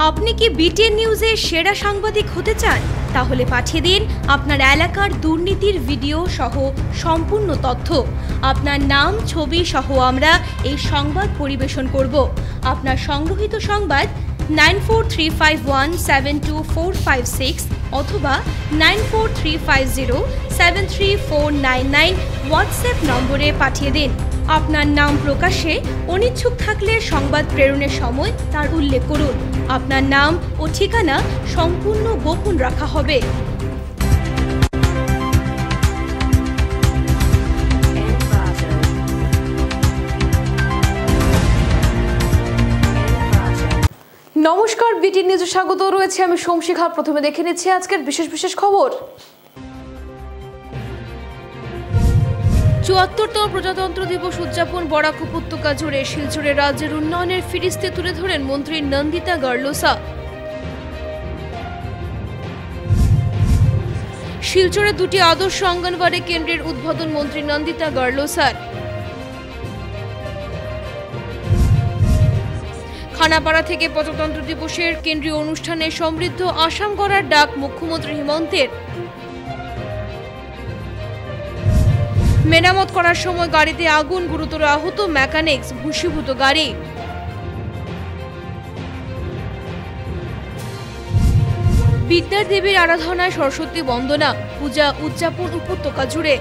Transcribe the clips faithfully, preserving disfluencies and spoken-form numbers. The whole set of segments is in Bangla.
আপনি কি বিটিএন নিউজের সেরা সাংবাদিক হতে চান? তাহলে পাঠিয়ে দিন আপনার এলাকার দুর্নীতির ভিডিও সহ সম্পূর্ণ তথ্য। আপনার নাম, ছবি সহ আমরা এই সংবাদ পরিবেশন করব। আপনার সংগ্রহীত সংবাদ nine four three five one seven two four five six অথবা nine four three five zero seven three four nine nine WhatsApp নম্বরে পাঠিয়ে দিন। আপনার নাম প্রকাশে অনিচ্ছুক থাকলে সংবাদ প্রেরণের সময় তার উল্লেখ করুন। আপনার নাম ও ঠিকানা সম্পূর্ণ গোপন রাখা হবে। নমস্কার, বিটিএন নিউজে স্বাগত রয়েছে আমি সোমশিখা। প্রথমে দেখে নিচ্ছি আজকের বিশেষ বিশেষ খবর। চুয়াত্তরতম প্রজাতন্ত্র দিবস উদযাপন বরাক উপত্যকা জুড়ে। শিলচরে রাজ্যের উন্নয়নের ফিরিস্তে তুলে ধরেন মন্ত্রী নন্দিতা গার্লোসা। শিলচরে দুটি আদর্শ অঙ্গনওয়াড়ি কেন্দ্রের উদ্বোধন মন্ত্রী নন্দিতা গার্লোসার। খানাপাড়া থেকে প্রজাতন্ত্র দিবসের কেন্দ্রীয় অনুষ্ঠানে সমৃদ্ধ আসাম গড়ার ডাক মুখ্যমন্ত্রী হিমন্তের। মেরামত করার সময় গাড়িতে আগুন, গুরুতর আহত মেকানিক্স, ভূষীভূত গাড়ি। বিদ্যার দেবীর আরাধনায় সরস্বতী বন্দনা, পূজা উদযাপন উপত্যকা জুড়ে।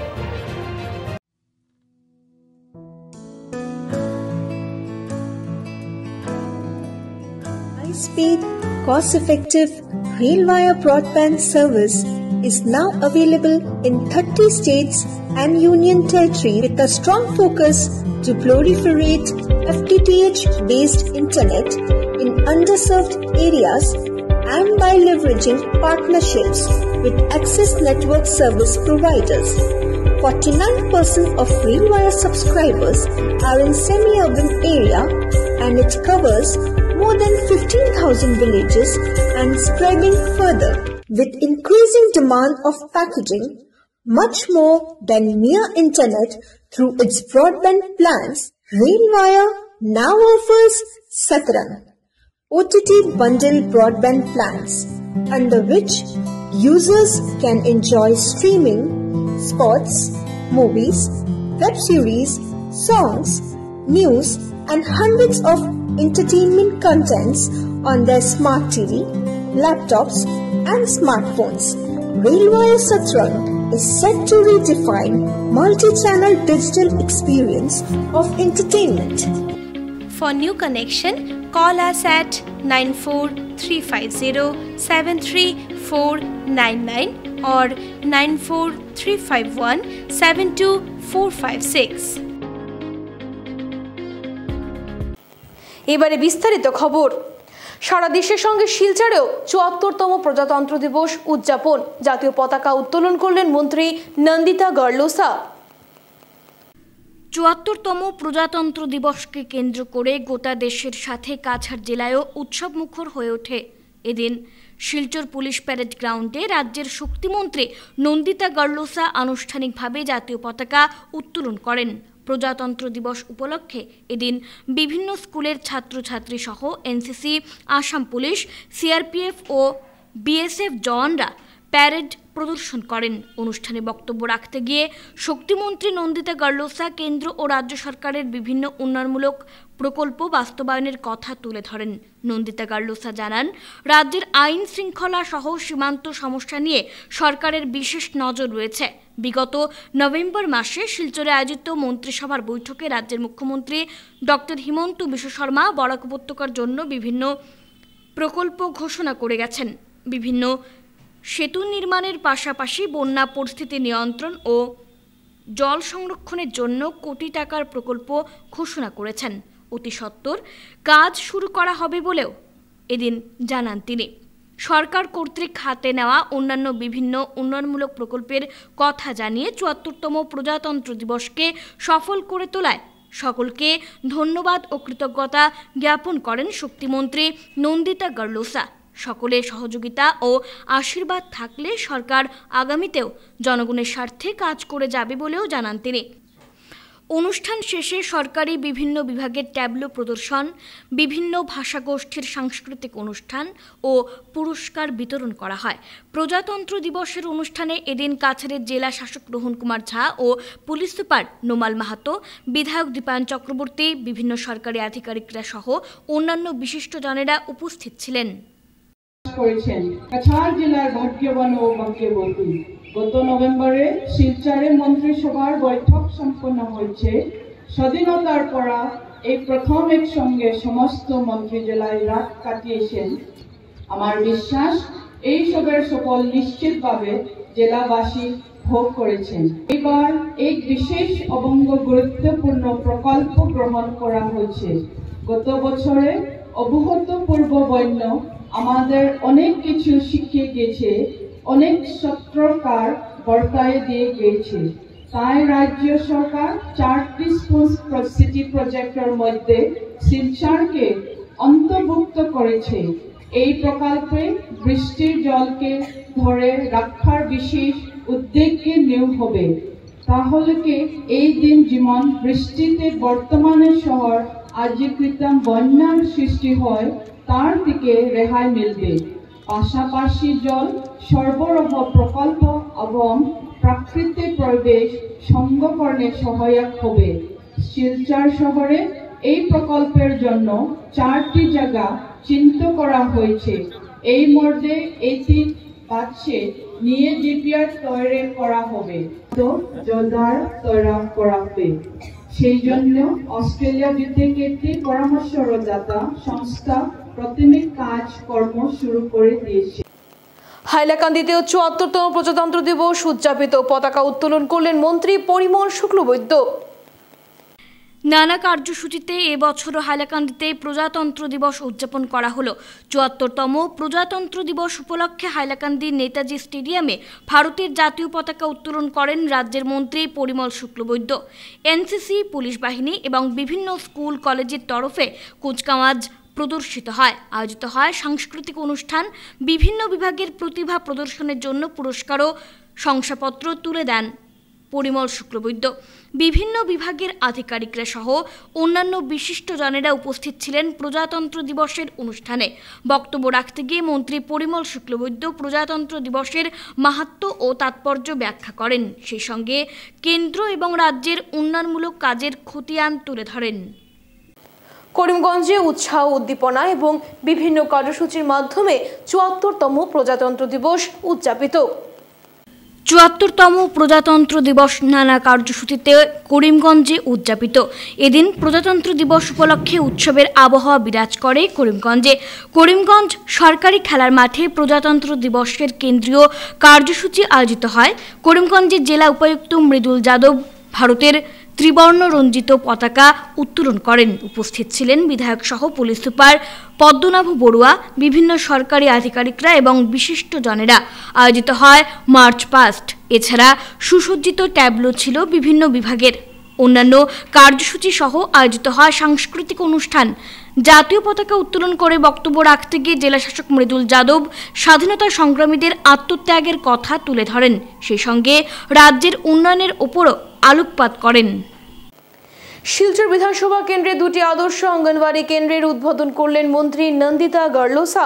High-speed, cost-effective rail-wire broadband service is now available in thirty states and union territory with a strong focus to proliferate F T T H-based internet in underserved areas and by leveraging partnerships with access network service providers. forty-nine percent of railwire subscribers are in semi-urban area and it covers more than fifteen thousand villages and spreading further. With increasing demand of packaging, much more than mere internet through its broadband plans, Railwire now offers Satrang O T T bundle broadband plans, under which users can enjoy streaming, sports, movies, web series, songs, news and hundreds of entertainment contents on their smart T V, laptops and smartphones. Railwire Satrang is set to redefine multi-channel digital experience of entertainment. For new connection, call us at nine four three five zero seven three four nine nine or nine four three five one seven two four five six. এবারে বিস্তারিত খবর। সারা দেশের সঙ্গে শিলচরেও চুয়াত্তরতম প্রজাতন্ত্র দিবস উদযাপন। জাতীয় পতাকা উত্তোলন করলেন মন্ত্রী নন্দিতা গার্লোসা। চুয়াত্তরতম প্রজাতন্ত্র দিবসকে কেন্দ্র করে গোটা দেশের সাথে কাছাড় জেলায়ও উৎসব মুখর হয়ে ওঠে। এদিন শিলচর পুলিশ প্যারেড গ্রাউন্ডে রাজ্যের শক্তিমন্ত্রী নন্দিতা গার্লোসা আনুষ্ঠানিকভাবে জাতীয় পতাকা উত্তোলন করেন। প্রজাতন্ত্র দিবস উপলক্ষে এদিন বিভিন্ন স্কুলের ছাত্রছাত্রী সহ এনসিসি, আসাম পুলিশ, সিআরপিএফ ও বিএসএফ জওয়ানরা প্যারেড প্রদর্শন করেন। অনুষ্ঠানে বক্তব্য রাখতে গিয়ে শক্তিমন্ত্রী নন্দিতা গার্লোসা কেন্দ্র ও রাজ্য সরকারের বিভিন্ন উন্নয়নমূলক প্রকল্প বাস্তবায়নের কথা তুলে ধরেন। নন্দিতা গার্লোসা জানান, রাজ্যের আইন শৃঙ্খলা সহ সীমান্ত সমস্যা নিয়ে সরকারের বিশেষ নজর রয়েছে। বিগত নভেম্বর মাসে শিলচরে আয়োজিত মন্ত্রিসভার বৈঠকে রাজ্যের মুখ্যমন্ত্রী ডক্টর হিমন্ত বিশ্ব শর্মা বরাক উপত্যকার জন্য বিভিন্ন প্রকল্প ঘোষণা করে গেছেন। বিভিন্ন সেতু নির্মাণের পাশাপাশি বন্যা পরিস্থিতি নিয়ন্ত্রণ ও জল সংরক্ষণের জন্য কোটি টাকার প্রকল্প ঘোষণা করেছেন। অতি সত্বর কাজ শুরু করা হবে বলেও এদিন জানান তিনি। সরকার কর্তৃক হাতে নেওয়া অন্যান্য বিভিন্ন উন্নয়নমূলক প্রকল্পের কথা জানিয়ে চুয়াত্তরতম প্রজাতন্ত্র দিবসকে সফল করে তোলায় সকলকে ধন্যবাদ ও কৃতজ্ঞতা জ্ঞাপন করেন শক্তিমন্ত্রী নন্দিতা গার্লোসা। সকলের সহযোগিতা ও আশীর্বাদ থাকলে সরকার আগামীতেও জনগণের স্বার্থে কাজ করে যাবে বলেও জানান তিনি। অনুষ্ঠান শেষে সরকারি বিভিন্ন বিভাগের ট্যাবলো প্রদর্শন, বিভিন্ন ভাষাগোষ্ঠীর সাংস্কৃতিক অনুষ্ঠান ও পুরস্কার বিতরণ করা হয়। প্রজাতন্ত্র দিবসের অনুষ্ঠানে এদিন কাছাড়ের জেলা শাসক রোহন কুমার ঝা ও পুলিশ সুপার নোমাল মাহাতো, বিধায়ক দীপায়ন চক্রবর্তী, বিভিন্ন সরকারি আধিকারিকরা সহ অন্যান্য বিশিষ্টজনেরা উপস্থিত ছিলেন। কাছাড় জেলার ভাগ্যবান ও ভাগ্যবতী, গত নভেম্বরে শিলচরে মন্ত্রিসভার বৈঠক সম্পন্ন হয়েছে। স্বাধীনতার পর এই প্রথম একসঙ্গে সমস্ত মন্ত্রী জেলায় রাত কাটিয়েছেন। আমার বিশ্বাস এই সবের সফল নিশ্চিতভাবে জেলাবাসী ভোগ করেছেন। এবার এক বিশেষ অবঙ্গ গুরুত্বপূর্ণ প্রকল্প গ্রহণ করা হয়েছে। গত বছরে অভূতপূর্ব বন্যা আমাদের অনেক কিছু শিখিয়ে গেছে, অনেক সতর্কতার বর্তায় দিয়ে গেছে। তাই রাজ্য সরকার চারটি সিটি প্রজেক্টের মধ্যে শিলচরকে অন্তর্ভুক্ত করেছে। এই প্রকল্পে বৃষ্টির জলকে ধরে রাখার বিশেষ উদ্যোগে নেওয়া হবে। তাহলে কি এই দিন যেমন বৃষ্টিতে বর্তমানে শহর আজিকৃতম বন্যার সৃষ্টি হয়, তার থেকে রেহাই মিলবে। পাশাপাশি জল সরবরাহ প্রকল্প এবং প্রাকৃতিক পরিবেশ সংরক্ষণে সহায়ক হবে। শিলচর শহরে এই প্রকল্পের জন্য চারটি জায়গা চিহ্নিত করা হয়েছে। এই মধ্যে এটি বাচ্চে নিয়ে ডিপিআর তৈরি করা হবে, তো জলধার তৈরি করা হবে। সেই জন্য অস্ট্রেলিয়া ভিত্তিক একটি পরামর্শদাতা সংস্থা প্রাথমিক কাজ কর্ম শুরু করে দিয়েছে। হাইলাকান্দিতেও চুয়াত্তরতম প্রজাতন্ত্র দিবস উদযাপিত, পতাকা উত্তোলন করলেন মন্ত্রী পরিমল শুক্লবৈদ্য। নানা কার্যসূচিতে এবছরও হাইলাকান্দিতে প্রজাতন্ত্র দিবস উদযাপন করা হলো। চুয়াত্তরতম প্রজাতন্ত্র দিবস উপলক্ষে হাইলাকান্দি নেতাজি স্টেডিয়ামে ভারতের জাতীয় পতাকা উত্তোলন করেন রাজ্যের মন্ত্রী পরিমল শুক্লবৈদ্য। এনসিসি, পুলিশ বাহিনী এবং বিভিন্ন স্কুল কলেজের তরফে কুচকাওয়াজ প্রদর্শিত হয়। আয়োজিত হয় সাংস্কৃতিক অনুষ্ঠান, বিভিন্ন বিভাগের প্রতিভা প্রদর্শনের জন্য পুরস্কার ও শংসাপত্র তুলে দেন পরিমল শুক্লবৈদ্য। বিভিন্ন বিভাগের আধিকারিকরা সহ অন্যান্য বিশিষ্টজনেরা উপস্থিত ছিলেন প্রজাতন্ত্র দিবসের অনুষ্ঠানে। বক্তব্য রাখতে গিয়ে মন্ত্রী পরিমল শুক্লবৈদ্য প্রজাতন্ত্র দিবসের মাহাত্ম্য ও তাৎপর্য ব্যাখ্যা করেন। সেই সঙ্গে কেন্দ্র এবং রাজ্যের উন্নয়নমূলক কাজের খতিয়ান তুলে ধরেন। করিমগঞ্জে উৎসাহ, উদ্দীপনা এবং বিভিন্ন কর্মসূচির মাধ্যমে চুয়াত্তরতম প্রজাতন্ত্র দিবস উদযাপিত। চুয়াত্তরতম প্রজাতন্ত্র দিবস নানা কার্যসূচিতে করিমগঞ্জে উদযাপিত। এদিন প্রজাতন্ত্র দিবস উপলক্ষে উৎসবের আবহাওয়া বিরাজ করে করিমগঞ্জে। করিমগঞ্জ সরকারি খেলার মাঠে প্রজাতন্ত্র দিবসের কেন্দ্রীয় কার্যসূচি আয়োজিত হয়। করিমগঞ্জের জেলা উপায়ুক্ত মৃদুল যাদব ভারতের ত্রিবর্ণ রঞ্জিত পতাকা উত্তোলন করেন। উপস্থিত ছিলেন বিধায়ক সহ পুলিশ সুপার পদ্মনাভ বড়ুয়া, বিভিন্ন সরকারি আধিকারিকরা এবং বিশিষ্টজনেরা। আয়োজিত হয় মার্চ পাস্ট। এছাড়া সুসজ্জিত ট্যাবলো ছিল বিভিন্ন বিভাগের। অন্যান্য কার্যসূচি সহ আয়োজিত হয় সাংস্কৃতিক অনুষ্ঠান। জাতীয় পতাকা উত্তোলন করে বক্তব্য রাখতে গিয়ে জেলাশাসক মৃদুল যাদব স্বাধীনতা সংগ্রামীদের আত্মত্যাগের কথা তুলে ধরেন। সেই সঙ্গে রাজ্যের উন্নয়নের ওপরও আলোকপাত করেন। শিলচর বিধানসভা কেন্দ্রে দুটি আদর্শ অঙ্গনওয়াড়ি কেন্দ্রের উদ্বোধন করলেন মন্ত্রী নন্দিতা গার্লোসা।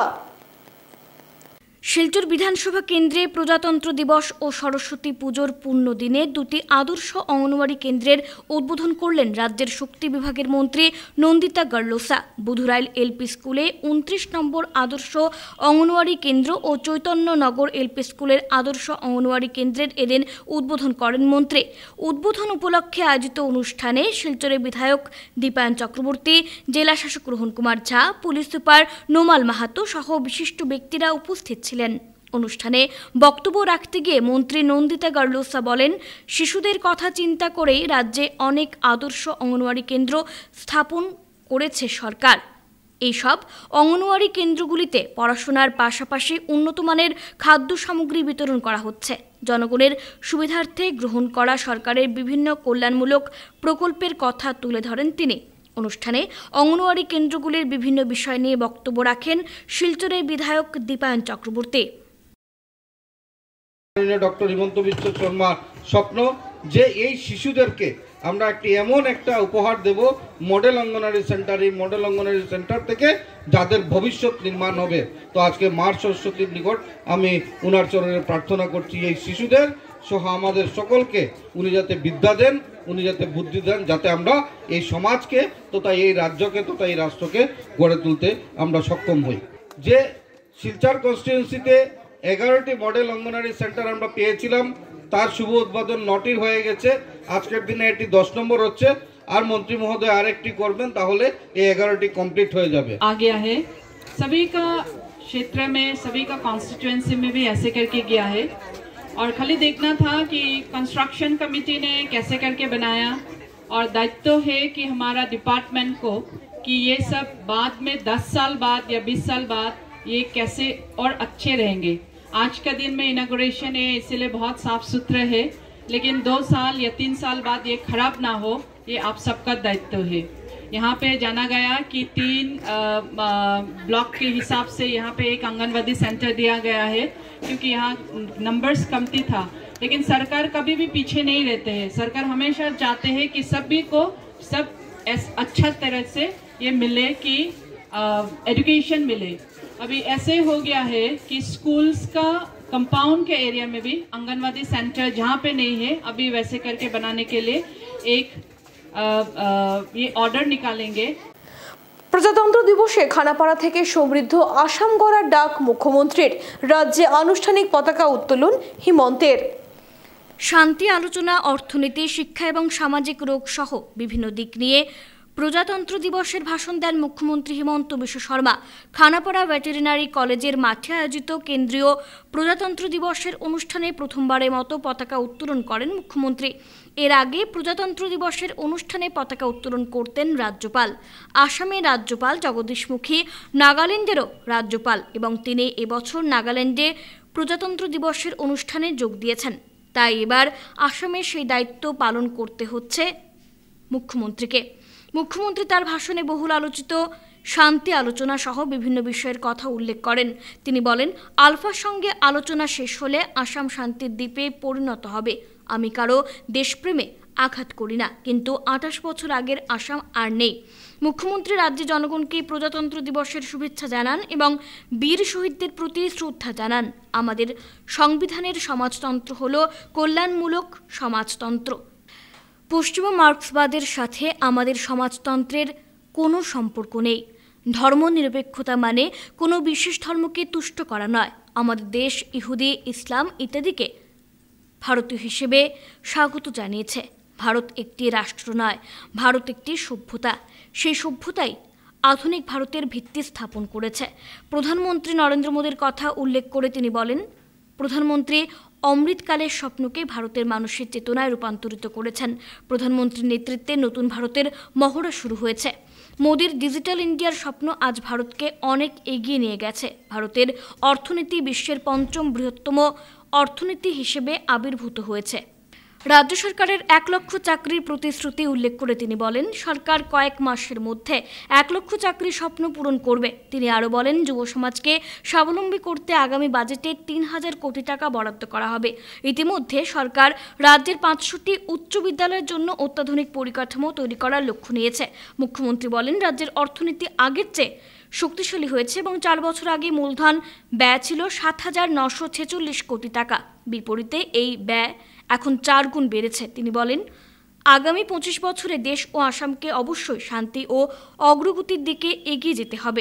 শিলচর বিধানসভা কেন্দ্রে প্রজাতন্ত্র দিবস ও সরস্বতী পুজোর পূর্ণ দিনে দুটি আদর্শ অঙ্গনওয়াড়ি কেন্দ্রের উদ্বোধন করলেন রাজ্যের শক্তি বিভাগের মন্ত্রী নন্দিতা গার্লোসা। বুধুরাইল এলপি স্কুলে উনত্রিশ নম্বর আদর্শ অঙ্গনওয়াড়ি কেন্দ্র ও চৈতন্যনগর এলপি স্কুলের আদর্শ অঙ্গনওয়াড়ি কেন্দ্রের এদিন উদ্বোধন করেন মন্ত্রী। উদ্বোধন উপলক্ষে আয়োজিত অনুষ্ঠানে শিলচরের বিধায়ক দীপায়ন চক্রবর্তী, জেলা শাসক রোহন কুমার ঝা, পুলিশ সুপার নোমাল মাহাতো সহ বিশিষ্ট ব্যক্তিরা উপস্থিত ছিলেন। অনুষ্ঠানে বক্তব্য রাখতে গিয়ে মন্ত্রী নন্দিতা গার্লোসা বলেন, শিশুদের কথা চিন্তা করেই রাজ্যে অনেক আদর্শ অঙ্গনওয়াড়ি কেন্দ্র স্থাপন করেছে সরকার। এইসব অঙ্গনওয়াড়ি কেন্দ্রগুলিতে পড়াশোনার পাশাপাশি উন্নতমানের খাদ্য সামগ্রী বিতরণ করা হচ্ছে। জনগণের সুবিধার্থে গ্রহণ করা সরকারের বিভিন্ন কল্যাণমূলক প্রকল্পের কথা তুলে ধরেন তিনি। অনুষ্ঠানে অঙ্গনওয়াড়ি কেন্দ্রগুলির বিভিন্ন বিষয় নিয়ে বক্তব্য রাখেন শিলচরের বিধায়ক দীপায়ন চক্রবর্তী। ডক্টর হিমন্ত বিশ্ব শর্মার স্বপ্ন যে এই শিশুদেরকে আমরা একটি এমন একটা উপহার দেব মডেল অঙ্গনারী সেন্টার, এই মডেল অঙ্গনারী সেন্টার থেকে যাদের ভবিষ্যৎ নির্মাণ হবে। তো আজকে মা সরস্বতীর নিকট আমি উনার চরণে প্রার্থনা করছি এই শিশুদের সহ আমাদের সকলকে উনি যাতে বিদ্যা দেন, উনি যাতে বুদ্ধি দেন, যাতে আমরা এই সমাজকে তথা এই রাজ্যকে তথা এই রাষ্ট্রকে গড়ে তুলতে আমরা সক্ষম হই। যে শিলচর কনস্টিটিউয়েন্সিতে এগারোটি মডেল অঙ্গনারী সেন্টার আমরা পেয়েছিলাম, তার শুভ উদ্বোধন নটির হয়ে গেছে। আজকের দিনে এটি দশ নম্বর হচ্ছে, আর মন্ত্রী মহোদয় আরেকটি করবেন, তাহলে এই এগারোটি কমপ্লিট হয়ে যাবে। आ गया है सभी का क्षेत्र में, सभी का कॉन्स्टिट्यूएंसी में भी ऐसे करके गया है। और खाली देखना था कि कंस्ट्रक्शन कमेटी ने कैसे करके बनाया, और दायित्व है कि हमारा डिपार्टमेंट को कि ये सब बाद में दस साल बाद या बीस साल बाद ये कैसे और अच्छे रहेंगे। आज का दिन में इनागोरेशन है, इसलिए बहुत साफ सुथरा है, लेकिन दो साल या तीन साल बाद ये खराब ना हो, ये आप सबका दायित्व है। यहाँ पे जाना गया कि तीन ब्लॉक के हिसाब से यहाँ पे एक आंगनवाड़ी सेंटर दिया गया है, क्योंकि यहाँ नंबर्स कमती था। लेकिन सरकार कभी भी पीछे नहीं रहते हैं, सरकार हमेशा चाहते हैं कि सभी को सब अच्छा तरह से ये मिले, कि एजुकेशन मिले। अभी ऐसे हो गया है कि स्कूल्स का कंपाउंड के एरिया में भी आंगनवाड़ी सेंटर जहाँ पे नहीं है, अभी वैसे करके बनाने के लिए एक आ, आ, ये ऑर्डर निकालेंगे। প্রজাতন্ত্র দিবসে খানাপাড়া থেকে সমৃদ্ধ আসাম গড়ার ডাক মুখ্যমন্ত্রীর, রাজ্যে আনুষ্ঠানিক পতাকা উত্তোলন হিমন্তের। শান্তি আলোচনা, অর্থনীতি, শিক্ষা এবং সামাজিক রোগ সহ বিভিন্ন দিক নিয়ে প্রজাতন্ত্র দিবসের ভাষণ দেন মুখ্যমন্ত্রী হিমন্ত বিশ্ব শর্মা। খানাপাড়া ভেটেরিনারি কলেজের মাঠে আয়োজিত কেন্দ্রীয় প্রজাতন্ত্র দিবসের অনুষ্ঠানে প্রথমবারের মতো পতাকা উত্তোলন করেন মুখ্যমন্ত্রী। এর আগে প্রজাতন্ত্র দিবসের অনুষ্ঠানে পতাকা উত্তোলন করতেন রাজ্যপাল। আসামের রাজ্যপাল জগদীশমুখী, নাগাল্যান্ডেরও রাজ্যপাল, এবং তিনি এবছর নাগাল্যান্ডে প্রজাতন্ত্র দিবসের অনুষ্ঠানে যোগ দিয়েছেন। তাই এবার আসামে সেই দায়িত্ব পালন করতে হচ্ছে মুখ্যমন্ত্রীকে। মুখ্যমন্ত্রী তার ভাষণে বহুল আলোচিত শান্তি আলোচনা সহ বিভিন্ন বিষয়ের কথা উল্লেখ করেন। তিনি বলেন, আলফার সঙ্গে আলোচনা শেষ হলে আসাম শান্তির দ্বীপে পরিণত হবে। আমি কারো দেশপ্রেমে আঘাত করি না, কিন্তু আঠাশ বছর আগের আসাম আর নেই। মুখ্যমন্ত্রী রাজ্যে জনগণকে প্রজাতন্ত্র দিবসের শুভেচ্ছা জানান এবং বীর শহীদদের প্রতি শ্রদ্ধা জানান। আমাদের সংবিধানের সমাজতন্ত্র হল কল্যাণমূলক সমাজতন্ত্র। পশ্চিমা মার্ক্সবাদের সাথে আমাদের সমাজতন্ত্রের কোনো সম্পর্ক নেই। ধর্মনিরপেক্ষতা মানে কোনো বিশেষ ধর্মকে তুষ্ট করা নয়। আমাদের দেশ ইহুদি, ইসলাম ইত্যাদিকে ভারতীয় হিসেবে স্বাগত জানিয়েছে। ভারত একটি রাষ্ট্র নয়, ভারত একটি সভ্যতা। সেই সভ্যতাই আধুনিক ভারতের ভিত্তি স্থাপন করেছে। প্রধানমন্ত্রী নরেন্দ্র মোদীর কথা উল্লেখ করে তিনি বলেন, প্রধানমন্ত্রী অমৃতকালের স্বপ্নকে ভারতের মানুষের চেতনায় রূপান্তরিত করেছেন। প্রধানমন্ত্রীর নেতৃত্বে নতুন ভারতের মহড়া শুরু হয়েছে। মোদির ডিজিটাল ইন্ডিয়ার স্বপ্ন আজ ভারতকে অনেক এগিয়ে নিয়ে গেছে। ভারতের অর্থনীতি বিশ্বের পঞ্চম বৃহত্তম অর্থনীতি হিসেবে আবির্ভূত হয়েছে। রাজ্য সরকারের এক লক্ষ চাকরির প্রতিশ্রুতি উল্লেখ করে তিনি বলেন, সরকার কয়েক মাসের মধ্যে এক লক্ষ চাকরির স্বপ্ন পূরণ করবে। তিনি আরও বলেন, যুব সমাজকে স্বাবলম্বী করতে আগামী বাজেটে তিন হাজার কোটি টাকা বরাদ্দ করা হবে। ইতিমধ্যে সরকার রাজ্যের পাঁচশোটি উচ্চ বিদ্যালয়ের জন্য অত্যাধুনিক পরিকাঠামো তৈরি করার লক্ষ্য নিয়েছে। মুখ্যমন্ত্রী বলেন, রাজ্যের অর্থনীতি আগের চেয়ে শক্তিশালী হয়েছে এবং চার বছর আগে মূলধন ব্যয় ছিল সাত হাজার নশো ছেচল্লিশ কোটি টাকা। বিপরীতে এই ব্যয় এখন চার গুণ বেড়েছে। তিনি বলেন, আগামী পঁচিশ বছরে দেশ ও আসামকে অবশ্যই শান্তি ও অগ্রগতির দিকে এগিয়ে যেতে হবে।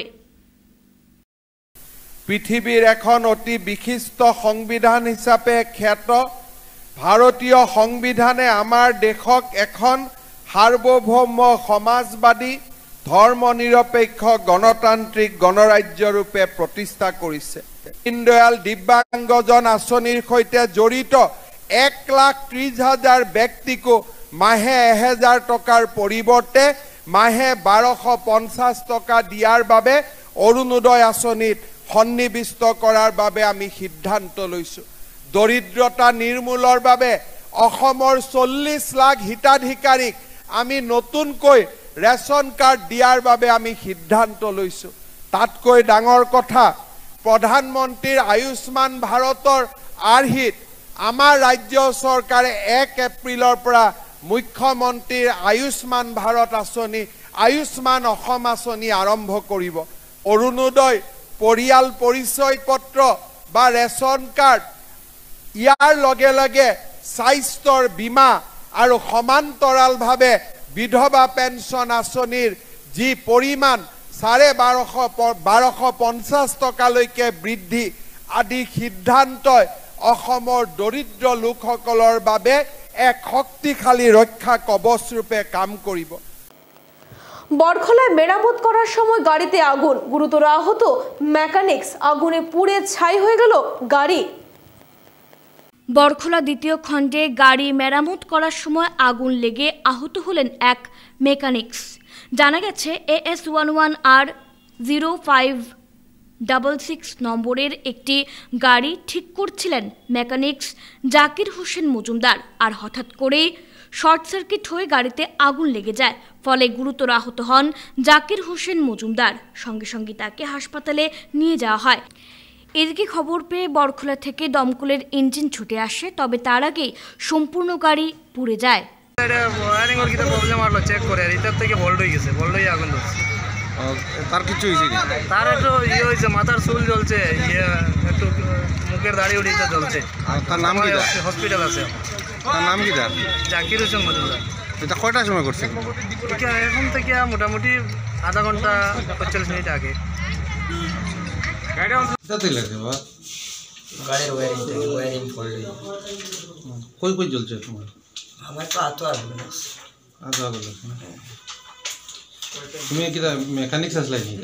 পৃথিবীর এখন অতি বিশিষ্ট সংবিধান হিসাবে খ্যাত ভারতীয় সংবিধানে আমাৰ দেশক এখন সাৰ্বভৌম সমাজবাদী ধৰ্মনিৰপেক্ষ গণতান্ত্ৰিক গণৰাজ্য ৰূপে প্ৰতিষ্ঠা কৰিছে। দীনদয়াল দিব্যাংগজন আঁচনিৰ সৈতে জড়িত এক লাখ ত্ৰিশ হাজাৰ ব্যক্তিকো মাহে এহেজাৰ টকাৰ পৰিৱৰ্তে মাহে বাৰশ পঞ্চাছ টকা দিয়াৰ বাবে অৰুণোদয় আঁচনিত সন্নিৱিষ্ট কৰাৰ বাবে আমি সিদ্ধান্ত লৈছোঁ। দৰিদ্ৰতা নিৰ্মূলৰ বাবে অসমৰ চল্লিছ লাখ হিতাধিকাৰীক আমি নতুনকৈ ৰেচন কাৰ্ড দিয়াৰ বাবে আমি সিদ্ধান্ত লৈছোঁ। তাতকৈ ডাঙৰ কথা, প্ৰধানমন্ত্ৰীৰ আয়ুষ্মান ভাৰতৰ আৰ্হিত আমাৰ ৰাজ্য চৰকাৰে এক এপ্ৰিলৰ পৰা মুখ্যমন্ত্ৰীৰ আয়ুষ্মান ভাৰত আঁচনি আয়ুষ্মান অসম আঁচনি আৰম্ভ কৰিব। অৰুণোদয়, পৰিয়াল পৰিচয় পত্ৰ বা ৰেচন কাৰ্ড, ইয়াৰ লগে লগে স্বাস্থ্যৰ বীমা আৰু সমান্তৰালভাৱে বিধৱা পেঞ্চন আঁচনিৰ যি পৰিমাণ চাৰে বাৰশ বাৰশ পঞ্চাছ টকালৈকে বৃদ্ধি আদি সিদ্ধান্তই অসমৰ দৰিদ্ৰ লোকসকলৰ বাবে এক শক্তিশালী ৰক্ষা কবচৰূপে কাম কৰিব। বরখলায় মেরামত করার সময় গাড়িতে আগুন, গুরুতর আহত মেকানিক্স, আগুনে পুড়ে ছাই হয়ে গেল গাড়ি। বরখলা দ্বিতীয় খণ্ডে গাড়ি মেরামত করার সময় আগুন লেগে আহত হলেন এক মেকানিক্স। জানা গেছে AS one one R zero five double six নম্বরের একটি গাড়ি ঠিক করছিলেন মেকানিক্স জাকির হোসেন মজুমদার, আর হঠাৎ করে শর্ট সার্কিট হয়ে গাড়িতে আগুন লেগে যায়। ফলে গুরুতর আহত হন জাকির হোসেন মজুমদার। সঙ্গে সঙ্গে তাকে হাসপাতালে নিয়ে যাওয়া হয়। এদিকে খবর পেয়ে বরখলা থেকে দমকলের ইঞ্জিন ছুটে আসে, তবে তার আগেই সম্পূর্ণ গাড়ি পুড়ে যায়। তার কিছু হয়েছে, তার একটু ইয়ে হয়েছে, মাথার চুল জ্বলছে, ইয়ে একটু মুখের দাড়ি উড়িতে জ্বলছে। তার নাম কি? হসপিটাল আছে। তার নাম কি? তার জাকির হোসেন মজুমদার। এটা কয়টার সময় করছে? এখন থেকে মোটামুটি আধা ঘন্টা পঁয়তাল্লিশ মিনিট আগে। গাড়ির ওয়ারিং থেকে ওয়ারিং ফল্ট কই কই জ্বলছে তোমার? আমার তো আতো আগুন আছে। আতো আগুন আছে। তুমি কি মেকানিক্স আসলে নাকি?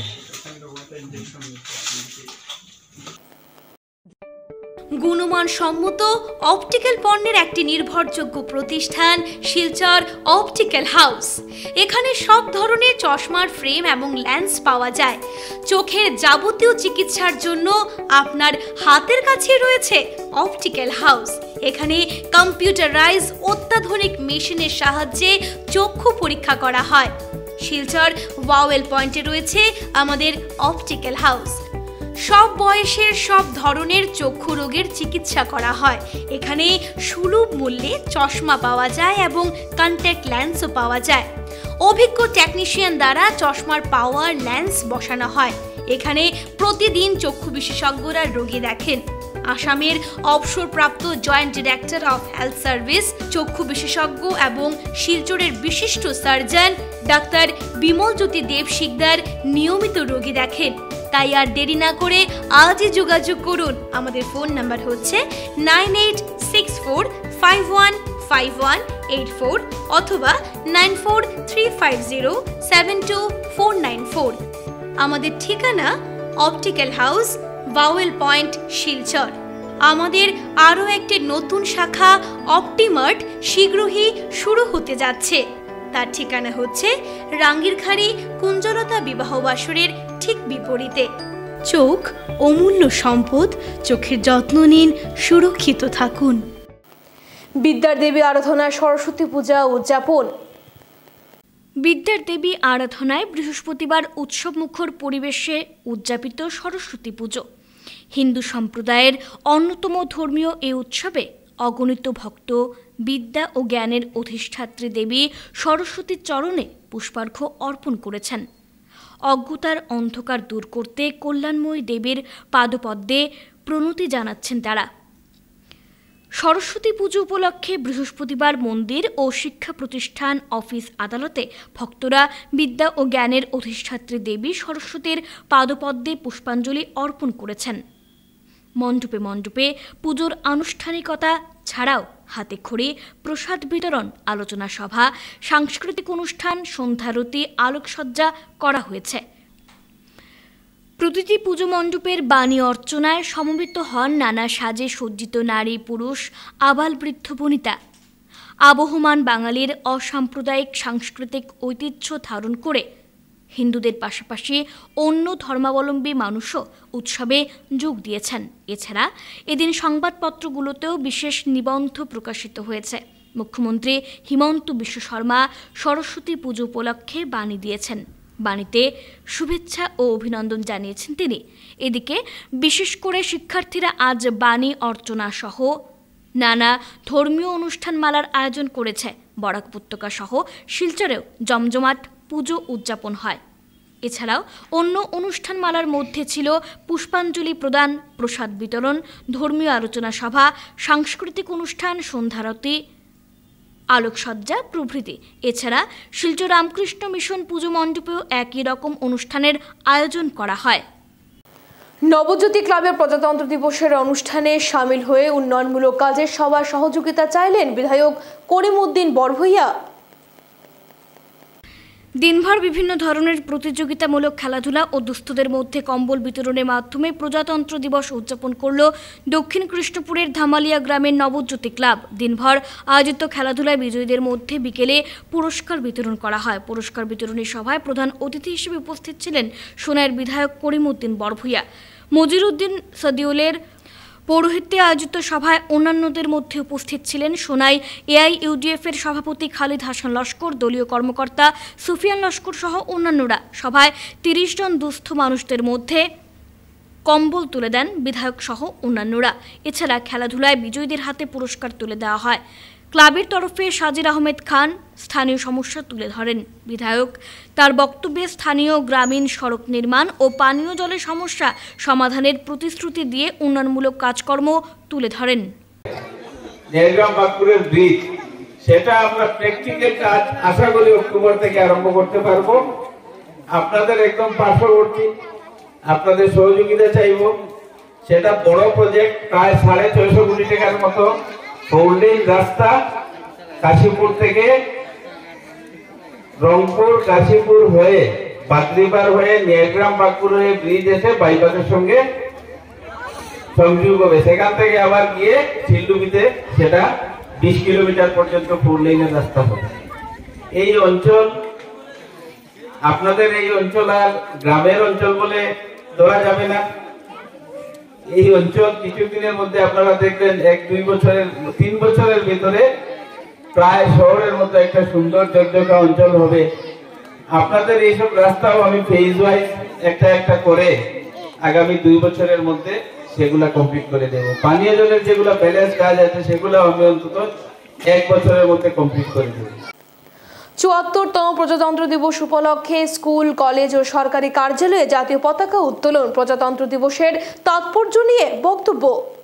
গুণমানসম্মত অপটিক্যাল পণ্যের একটি নির্ভরযোগ্য প্রতিষ্ঠান শিলচর অপটিক্যাল হাউস। এখানে সব ধরনের চশমার ফ্রেম এবং লেন্স পাওয়া যায়। চোখের যাবতীয় চিকিৎসার জন্য আপনার হাতের কাছে রয়েছে অপটিক্যাল হাউস। এখানে কম্পিউটারাইজ অত্যাধুনিক মেশিনের সাহায্যে চক্ষু পরীক্ষা করা হয়। শিলচর ওয়াওয়েল পয়েন্টে রয়েছে আমাদের অপটিক্যাল হাউস। সব বয়সের সব ধরনের চক্ষু রোগের চিকিৎসা করা হয়। এখানে সুলভ মূল্যে চশমা পাওয়া যায় এবং কন্ট্যাক্ট লেন্সও পাওয়া যায়। অভিজ্ঞ টেকনিশিয়ান দ্বারা চশমার পাওয়ার লেন্স বসানো হয়। এখানে প্রতিদিন চক্ষু বিশেষজ্ঞরা রোগী দেখেন। আসামের অবসরপ্রাপ্ত joint director of health service, চক্ষু বিশেষজ্ঞ এবং শিলচরের বিশিষ্ট সার্জন ডাক্তার বিমল জ্যোতি দেব শিকদার নিয়মিত রোগী দেখেন। তাই আর দেরি না করে আজই যোগাযোগ করুন। আমাদের ফোন নাম্বার হচ্ছে nine eight six four five one five one eight four অথবা nine four three five zero seven two four nine four. আমাদের ঠিকানা অপটিক্যাল হাউস, ওয়াওয়েল পয়েন্ট, শিলচর। আমাদের আরও একটি নতুন শাখা অপটিমার্ট শীঘ্রই শুরু হতে যাচ্ছে। তার ঠিকানা হচ্ছে রাঙ্গিরখাড়ি কুঞ্জলতা বিবাহ বাসরের ঠিক বিপরীতে। চোখ অমূল্য সম্পদ, চোখের যত্ন নিন, সুরক্ষিত থাকুন। বিদ্যার দেবী আরাধনায় সরস্বতী পূজা উদযাপন। বিদ্যার দেবী আরাধনায় বৃহস্পতিবার উৎসবমুখর পরিবেশে উদযাপিত সরস্বতী পুজো। হিন্দু সম্প্রদায়ের অন্যতম ধর্মীয় এই উৎসবে অগণিত ভক্ত বিদ্যা ও জ্ঞানের অধিষ্ঠাত্রী দেবী সরস্বতীর চরণে পুষ্পার্ঘ্য অর্পণ করেছেন। অজ্ঞতার অন্ধকার দূর করতে কল্যাণময়ী দেবীর পাদপদ্মে প্রণতি জানাচ্ছেন তারা। সরস্বতী পুজো উপলক্ষে বৃহস্পতিবার মন্দির ও শিক্ষা প্রতিষ্ঠান, অফিস, আদালতে ভক্তরা বিদ্যা ও জ্ঞানের অধিষ্ঠাত্রী দেবী সরস্বতীর পাদপদ্মে পুষ্পাঞ্জলি অর্পণ করেছেন। মণ্ডপে মণ্ডপে পুজোর আনুষ্ঠানিকতা ছাড়াও হাতে খড়ি, প্রসাদ বিতরণ, আলোচনা সভা, সাংস্কৃতিক অনুষ্ঠান, সন্ধ্যারতি, আলোকসজ্জা করা হয়েছে। প্রতিটি পুজো মণ্ডপের বাণী অর্চনায় সমবেত হন নানা সাজে সজ্জিত নারী, পুরুষ, আবাল বৃদ্ধ বনিতা। আবহমান বাঙালির অসাম্প্রদায়িক সাংস্কৃতিক ঐতিহ্য ধারণ করে হিন্দুদের পাশাপাশি অন্য ধর্মাবলম্বী মানুষও উৎসবে যোগ দিয়েছেন। এছাড়া এদিন সংবাদপত্রগুলোতেও বিশেষ নিবন্ধ প্রকাশিত হয়েছে। মুখ্যমন্ত্রী হিমন্ত বিশ্ব শর্মা সরস্বতী পুজো উপলক্ষে বাণী দিয়েছেন। বাণীতে শুভেচ্ছা ও অভিনন্দন জানিয়েছেন তিনি। এদিকে বিশেষ করে শিক্ষার্থীরা আজ বাণী অর্চনা সহ নানা ধর্মীয় অনুষ্ঠানমালার আয়োজন করেছে। বরাক উপত্যকা সহ শিলচরেও জমজমাট পুজো উদযাপন হয়। এছাড়াও অন্য অনুষ্ঠানমালার মধ্যে ছিল পুষ্পাঞ্জলি প্রদান, প্রসাদ বিতরণ, ধর্মীয় আলোচনা সভা, সাংস্কৃতিক অনুষ্ঠান, সন্ধ্যারতি, আলোকসজ্জা প্রভৃতি। এছাড়া শিলচর রামকৃষ্ণ মিশন পুজো মণ্ডপেও একই রকম অনুষ্ঠানের আয়োজন করা হয়। নবজ্যোতি ক্লাবের প্রজাতন্ত্র দিবসের অনুষ্ঠানে সামিল হয়ে উন্নয়নমূলক কাজে সবার সহযোগিতা চাইলেন বিধায়ক করিমউদ্দিন বড়ভূঁইয়া। দিনভর বিভিন্ন ধরনের প্রতিযোগিতামূলক খেলাধুলা ও দুস্থদের মধ্যে কম্বল বিতরণের মাধ্যমে প্রজাতন্ত্র দিবস উদযাপন করল দক্ষিণ কৃষ্ণপুরের ধামালিয়া গ্রামের নবজ্যোতি ক্লাব। দিনভর আয়োজিত খেলাধুলায় বিজয়ীদের মধ্যে বিকেলে পুরস্কার বিতরণ করা হয়। পুরস্কার বিতরণী সভায় প্রধান অতিথি হিসেবে উপস্থিত ছিলেন সোনাইয়ের বিধায়ক করিমউদ্দিন বড়ভূঁইয়া। মজিরউদ্দিন সদিউলের পৌরোহিত্যে আয়োজিত সভায় অন্যান্যদের মধ্যে উপস্থিত ছিলেন সোনাই এআইইউডিএফ এর সভাপতি খালিদ হাসান লস্কর, দলীয় কর্মকর্তা সুফিয়ান লস্কর সহ অন্যান্যরা। সভায় তিরিশ জন দুস্থ মানুষদের মধ্যে কম্বল তুলে দেন বিধায়ক সহ অন্যান্যরা। এছাড়া খেলাধুলায় বিজয়ীদের হাতে পুরস্কার তুলে দেওয়া হয়। ক্লাবের তরফে সাজির আহমেদ খান স্থানীয় সমস্যা তুলে ধরেন। বিধায়ক তার বক্তব্যে স্থানীয় গ্রামীণ সড়ক নির্মাণ ও পানীয় জলের সমস্যা সমাধানের প্রতিশ্রুতি দিয়ে উন্নয়নমূলক কাজকর্ম তুলে ধরেন। জয়গ্রাম বাঁকুড়ের ব্রিজ, সেটা আমরা প্র্যাকটিক্যাল কাজ আশা করি অক্টোবর থেকে আরম্ভ করতে পারবো। আপনাদের একদম পার্শ্ববর্তী, আপনাদের সহযোগিতা চাইব। সেটা বড় প্রজেক্ট, প্রায় সাড়ে ছয়শো কোটি টাকার মতো। ফোর লেন রাস্তা কাশীপুর থেকে রংপুর কাশীপুর হয়ে বাদরিপার হয়ে নিয়াগ্রাম বাঁকুড় হয়ে ব্রিজ এসে বাইপাসের সঙ্গে সংযোগ হবে। সেখান থেকে আবার গিয়ে শিলডুবিতে সেটা বিশ কিলোমিটার পর্যন্ত ফোর লেনের রাস্তা হবে। এই অঞ্চল, আপনাদের এই অঞ্চল আর গ্রামের অঞ্চল বলে ধরা যাবে না। এই অঞ্চল কিছুদিনের মধ্যে আপনারা দেখবেন এক দুই বছরের তিন বছরের ভিতরে প্রায় শহরের মতো একটা সুন্দর জগজগা অঞ্চল হবে। আপনাদের এইসব রাস্তাও আমি ফেজ ওয়াইজ একটা একটা করে আগামী দুই বছরের মধ্যে সেগুলা কমপ্লিট করে দেব। পানীয় জলের যেগুলো ব্যালেন্স কাজ আছে সেগুলো আমি অন্তত এক বছরের মধ্যে কমপ্লিট করে দেব। চুয়াত্তরতম প্রজাতন্ত্র দিবস উপলক্ষে স্কুল, কলেজ ও সরকারি কার্যালয়ে জাতীয় পতাকা উত্তোলন। প্রজাতন্ত্র দিবসের তাৎপর্য নিয়ে বক্তব্য।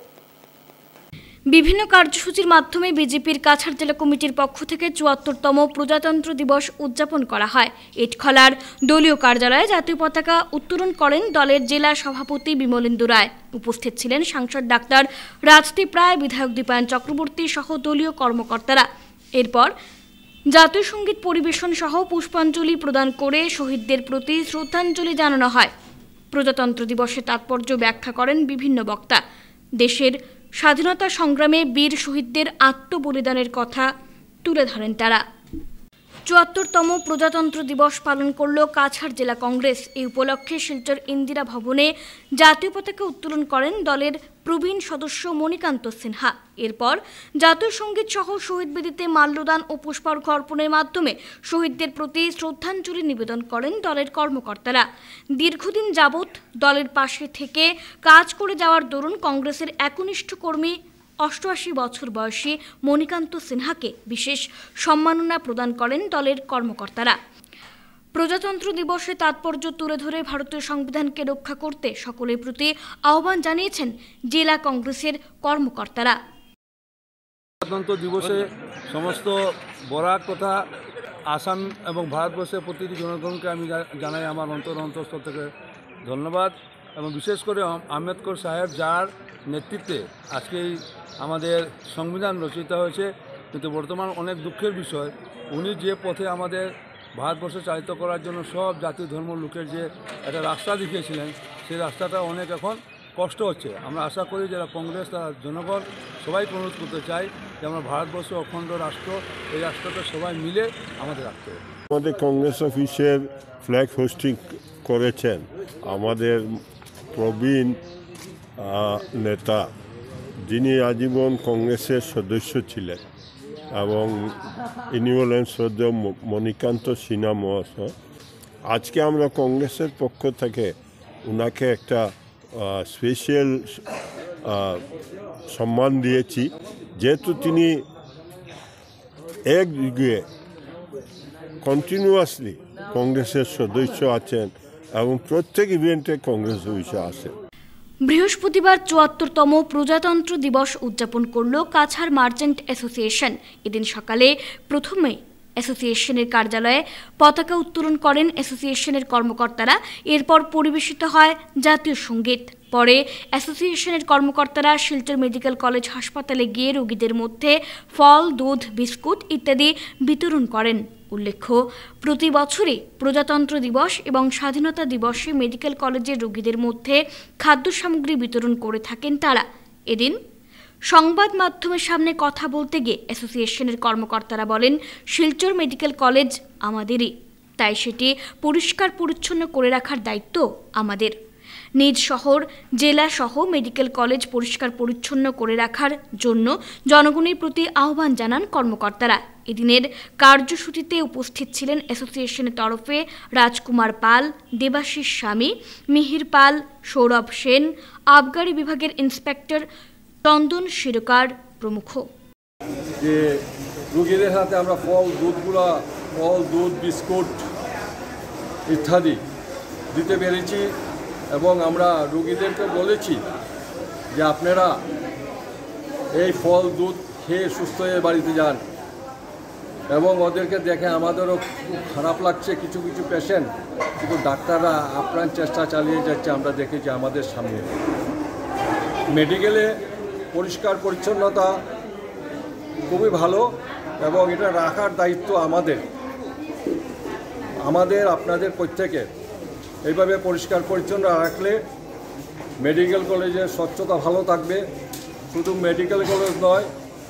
বিভিন্ন কার্যসূচির মাধ্যমে বিজেপির কাছাড় জেলা কমিটির পক্ষ থেকে চুয়াত্তরতম প্রজাতন্ত্র দিবস উদযাপন করা হয়। ইটখলার দলীয় কার্যালয়ে জাতীয় পতাকা উত্তোলন করেন দলের জেলা সভাপতি বিমলেন্দু রায়। উপস্থিত ছিলেন সাংসদ ডাক্তার রাজদীপ রায়, বিধায়ক দীপায়ন চক্রবর্তী সহ দলীয় কর্মকর্তারা। এরপর জাতীয় সঙ্গীত পরিবেশন সহ পুষ্পাঞ্জলি প্রদান করে শহীদদের প্রতি শ্রদ্ধাঞ্জলি জানানো হয়। প্রজাতন্ত্র দিবসের তাৎপর্য ব্যাখ্যা করেন বিভিন্ন বক্তা। দেশের স্বাধীনতা সংগ্রামে বীর শহীদদের আত্মবলিদানের কথা তুলে ধরেন তারা। চুয়াত্তরতম প্রজাতন্ত্র দিবস পালন করল কাছাড় জেলা কংগ্রেস। এই উপলক্ষে শিলচর ইন্দিরা ভবনে জাতীয় পতাকা উত্তোলন করেন দলের প্রবীণ সদস্য মণিকান্ত সিনহা। এরপর জাতীয় সঙ্গীত সহ শহীদ বেদিতে মাল্যদান ও পুষ্পার্ঘ্য অর্পণের মাধ্যমে শহীদদের প্রতি শ্রদ্ধাঞ্জলি নিবেদন করেন দলের কর্মকর্তারা। দীর্ঘদিন যাবৎ দলের পাশে থেকে কাজ করে যাওয়ার দরুন কংগ্রেসের একনিষ্ঠ কর্মী অষ্টআশি বছর বয়সী মণিকান্ত সিনহাকে বিশেষ সম্মাননা প্রদান করেন দলের কর্মকর্তারা। প্রজাতন্ত্র দিবসে তাৎপর্য তুলে ধরে ভারতীয় সংবিধানকে রক্ষা করতে সকলের প্রতি আহ্বান জানিয়েছেন জেলা কংগ্রেসের কর্মকর্তারা। প্রজাতন্ত্র দিবসে সমস্ত বরাক তথা আসাম এবং ভারতবর্ষের প্রতিটি জনগণকে আমি জানাই আমার অন্তর অন্তঃস্থল থেকে ধন্যবাদ। এবং বিশেষ করে আম্বেদকর সাহেব যার নেতৃত্বে আজকে আমাদের সংবিধান রচিত হয়েছে, কিন্তু বর্তমান অনেক দুঃখের বিষয় উনি যে পথে আমাদের ভারতবর্ষ চালিত করার জন্য সব জাতি ধর্ম লোকের যে একটা রাস্তা দেখিয়েছিলেন, সেই রাস্তাটা অনেক এখন কষ্ট হচ্ছে। আমরা আশা করি যারা কংগ্রেস তারা জনগণ সবাইকে অনুরোধ করতে চাই যে আমরা ভারতবর্ষ অখণ্ড রাষ্ট্র, এই রাষ্ট্রটা সবাই মিলে আমাদের রাখতে হবে। আমাদের কংগ্রেস অফিসের ফ্ল্যাগ হোস্টিং করেছেন আমাদের প্রবীণ নেতা, যিনি আজীবন কংগ্রেসের সদস্য ছিলেন, এবং ইনি হলেন শ্রদ্ধেয় মণিকান্ত সিনহা মহাশয়। আজকে আমরা কংগ্রেসের পক্ষ থেকে ওনাকে একটা স্পেশাল সম্মান দিয়েছি যেহেতু তিনি একদিকে কন্টিনিউয়াসলি কংগ্রেসের সদস্য আছেন এবং প্রত্যেক ইভেন্টে কংগ্রেস অফিসে আসেন। বৃহস্পতিবার চুয়াত্তরতম প্রজাতন্ত্র দিবস উদযাপন করল কাছাড় মার্চেন্ট অ্যাসোসিয়েশন। এদিন সকালে প্রথমে অ্যাসোসিয়েশনের কার্যালয়ে পতাকা উত্তোলন করেন অ্যাসোসিয়েশনের কর্মকর্তারা। এরপর পরিবেশিত হয় জাতীয় সঙ্গীত। পরে অ্যাসোসিয়েশনের কর্মকর্তারা শিলচর মেডিকেল কলেজ হাসপাতালে গিয়ে রোগীদের মধ্যে ফল, দুধ, বিস্কুট ইত্যাদি বিতরণ করেন। উল্লেখ্য, প্রতি বছরই প্রজাতন্ত্র দিবস এবং স্বাধীনতা দিবসে মেডিকেল কলেজের রোগীদের মধ্যে খাদ্য সামগ্রী বিতরণ করে থাকেন তারা। এদিন সংবাদ মাধ্যমের সামনে কথা বলতে গিয়ে অ্যাসোসিয়েশনের কর্মকর্তারা বলেন, শিলচর মেডিকেল কলেজ আমাদেরই, তাই সেটি পরিষ্কার পরিচ্ছন্ন করে রাখার দায়িত্ব আমাদের। নিজ শহর, জেলা সহ মেডিকেল কলেজ পরিষ্কার পরিচ্ছন্ন করে রাখার জন্য জনগণের প্রতি আহ্বান জানান কর্মকর্তারা। এদিনের কার্যসূচিতে উপস্থিত ছিলেন অ্যাসোসিয়েশনের তরফে রাজকুমার পাল, দেবাশিস স্বামী, মিহির পাল, সৌরভ সেন, আবগারি বিভাগের ইন্সপেক্টর চন্দন শিরকার প্রমুখ। যে রোগীদের হাতে আমরা ফল দুধগুলা ফল দুধ বিস্কুট ইত্যাদি দিতে পেরেছি এবং আমরা রোগীদেরকে বলেছি যে আপনারা এই ফল দুধ খেয়ে সুস্থ হয়ে বাড়িতে যান। এবং ওদেরকে দেখে আমাদেরও খুব খারাপ লাগছে, কিছু কিছু পেশেন্ট, কিন্তু ডাক্তাররা আপ্রাণ চেষ্টা চালিয়ে যাচ্ছে। আমরা দেখেছি আমাদের সামনে মেডিকেলে পরিষ্কার পরিচ্ছন্নতা খুবই ভালো এবং এটা রাখার দায়িত্ব আমাদের আমাদের আপনাদের প্রত্যেকের। এইভাবে পরিষ্কার পরিচ্ছন্ন রাখলে মেডিকেল কলেজের স্বচ্ছতা ভালো থাকবে। শুধু মেডিকেল কলেজ নয়,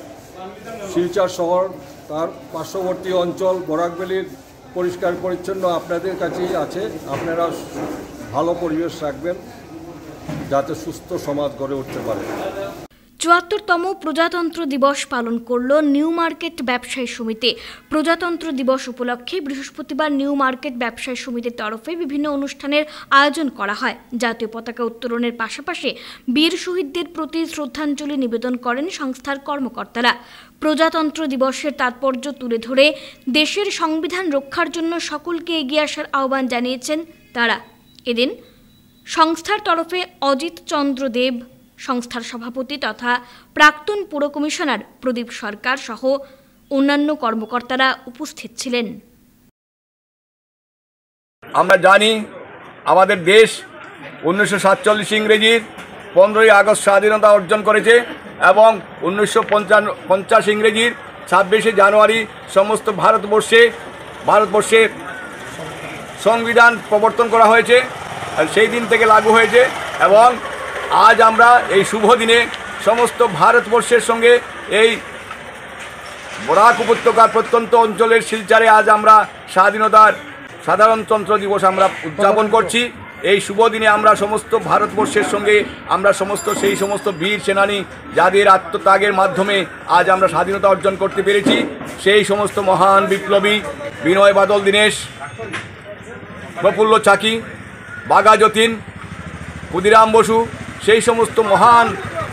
শিলচর শহর তার পার্শ্ববর্তী অঞ্চল বরাকভ্যালির পরিষ্কার পরিচ্ছন্ন আপনাদের কাছেই আছে। আপনারা ভালো পরিবেশ রাখবেন যাতে সুস্থ সমাজ গড়ে উঠতে পারে। চুয়াত্তরতম প্রজাতন্ত্র দিবস পালন করল নিউ মার্কেট ব্যবসায়ী সমিতি। প্রজাতন্ত্র দিবস উপলক্ষে বৃহস্পতিবার নিউ মার্কেট ব্যবসায়ী সমিতির তরফে বিভিন্ন অনুষ্ঠানের আয়োজন করা হয়। জাতীয় পতাকা উত্তোলনের পাশাপাশি বীর শহীদদের প্রতি শ্রদ্ধাঞ্জলি নিবেদন করেন সংস্থার কর্মকর্তারা। প্রজাতন্ত্র দিবসের তাৎপর্য তুলে ধরে দেশের সংবিধান রক্ষার জন্য সকলকে এগিয়ে আসার আহ্বান জানিয়েছেন তারা। এদিন সংস্থার তরফে অজিত চন্দ্র দেব, সংস্থার সভাপতি তথা প্রাক্তন পুর কমিশনার প্রদীপ সরকার সহ অন্যান্য কর্মকর্তারা উপস্থিত ছিলেন। আমরা জানি আমাদের দেশ উনিশশো সাতচল্লিশ ইংরেজির পনেরোই আগস্ট স্বাধীনতা অর্জন করেছে এবং উনিশশো পঞ্চাশ ইংরেজির ছাব্বিশে জানুয়ারি সমস্ত ভারতবর্ষে ভারতবর্ষে সংবিধান প্রবর্তন করা হয়েছে, সেই দিন থেকে লাগু হয়েছে। এবং আজ আমরা এই শুভ দিনে সমস্ত ভারতবর্ষের সঙ্গে এই বরাক উপত্যকার প্রত্যন্ত অঞ্চলের শিলচরে আজ আমরা স্বাধীনতার সাধারণতন্ত্র দিবস আমরা উদযাপন করছি। এই শুভ দিনে আমরা সমস্ত ভারতবর্ষের সঙ্গে আমরা সমস্ত সেই সমস্ত বীর সেনানী যাদের আত্মত্যাগের মাধ্যমে আজ আমরা স্বাধীনতা অর্জন করতে পেরেছি, সেই সমস্ত মহান বিপ্লবী বিনয় বাদল দীনেশ, প্রফুল্ল চাকি, বাঘা যতীন, ক্ষুদিরাম বসু, সেই সমস্ত মহান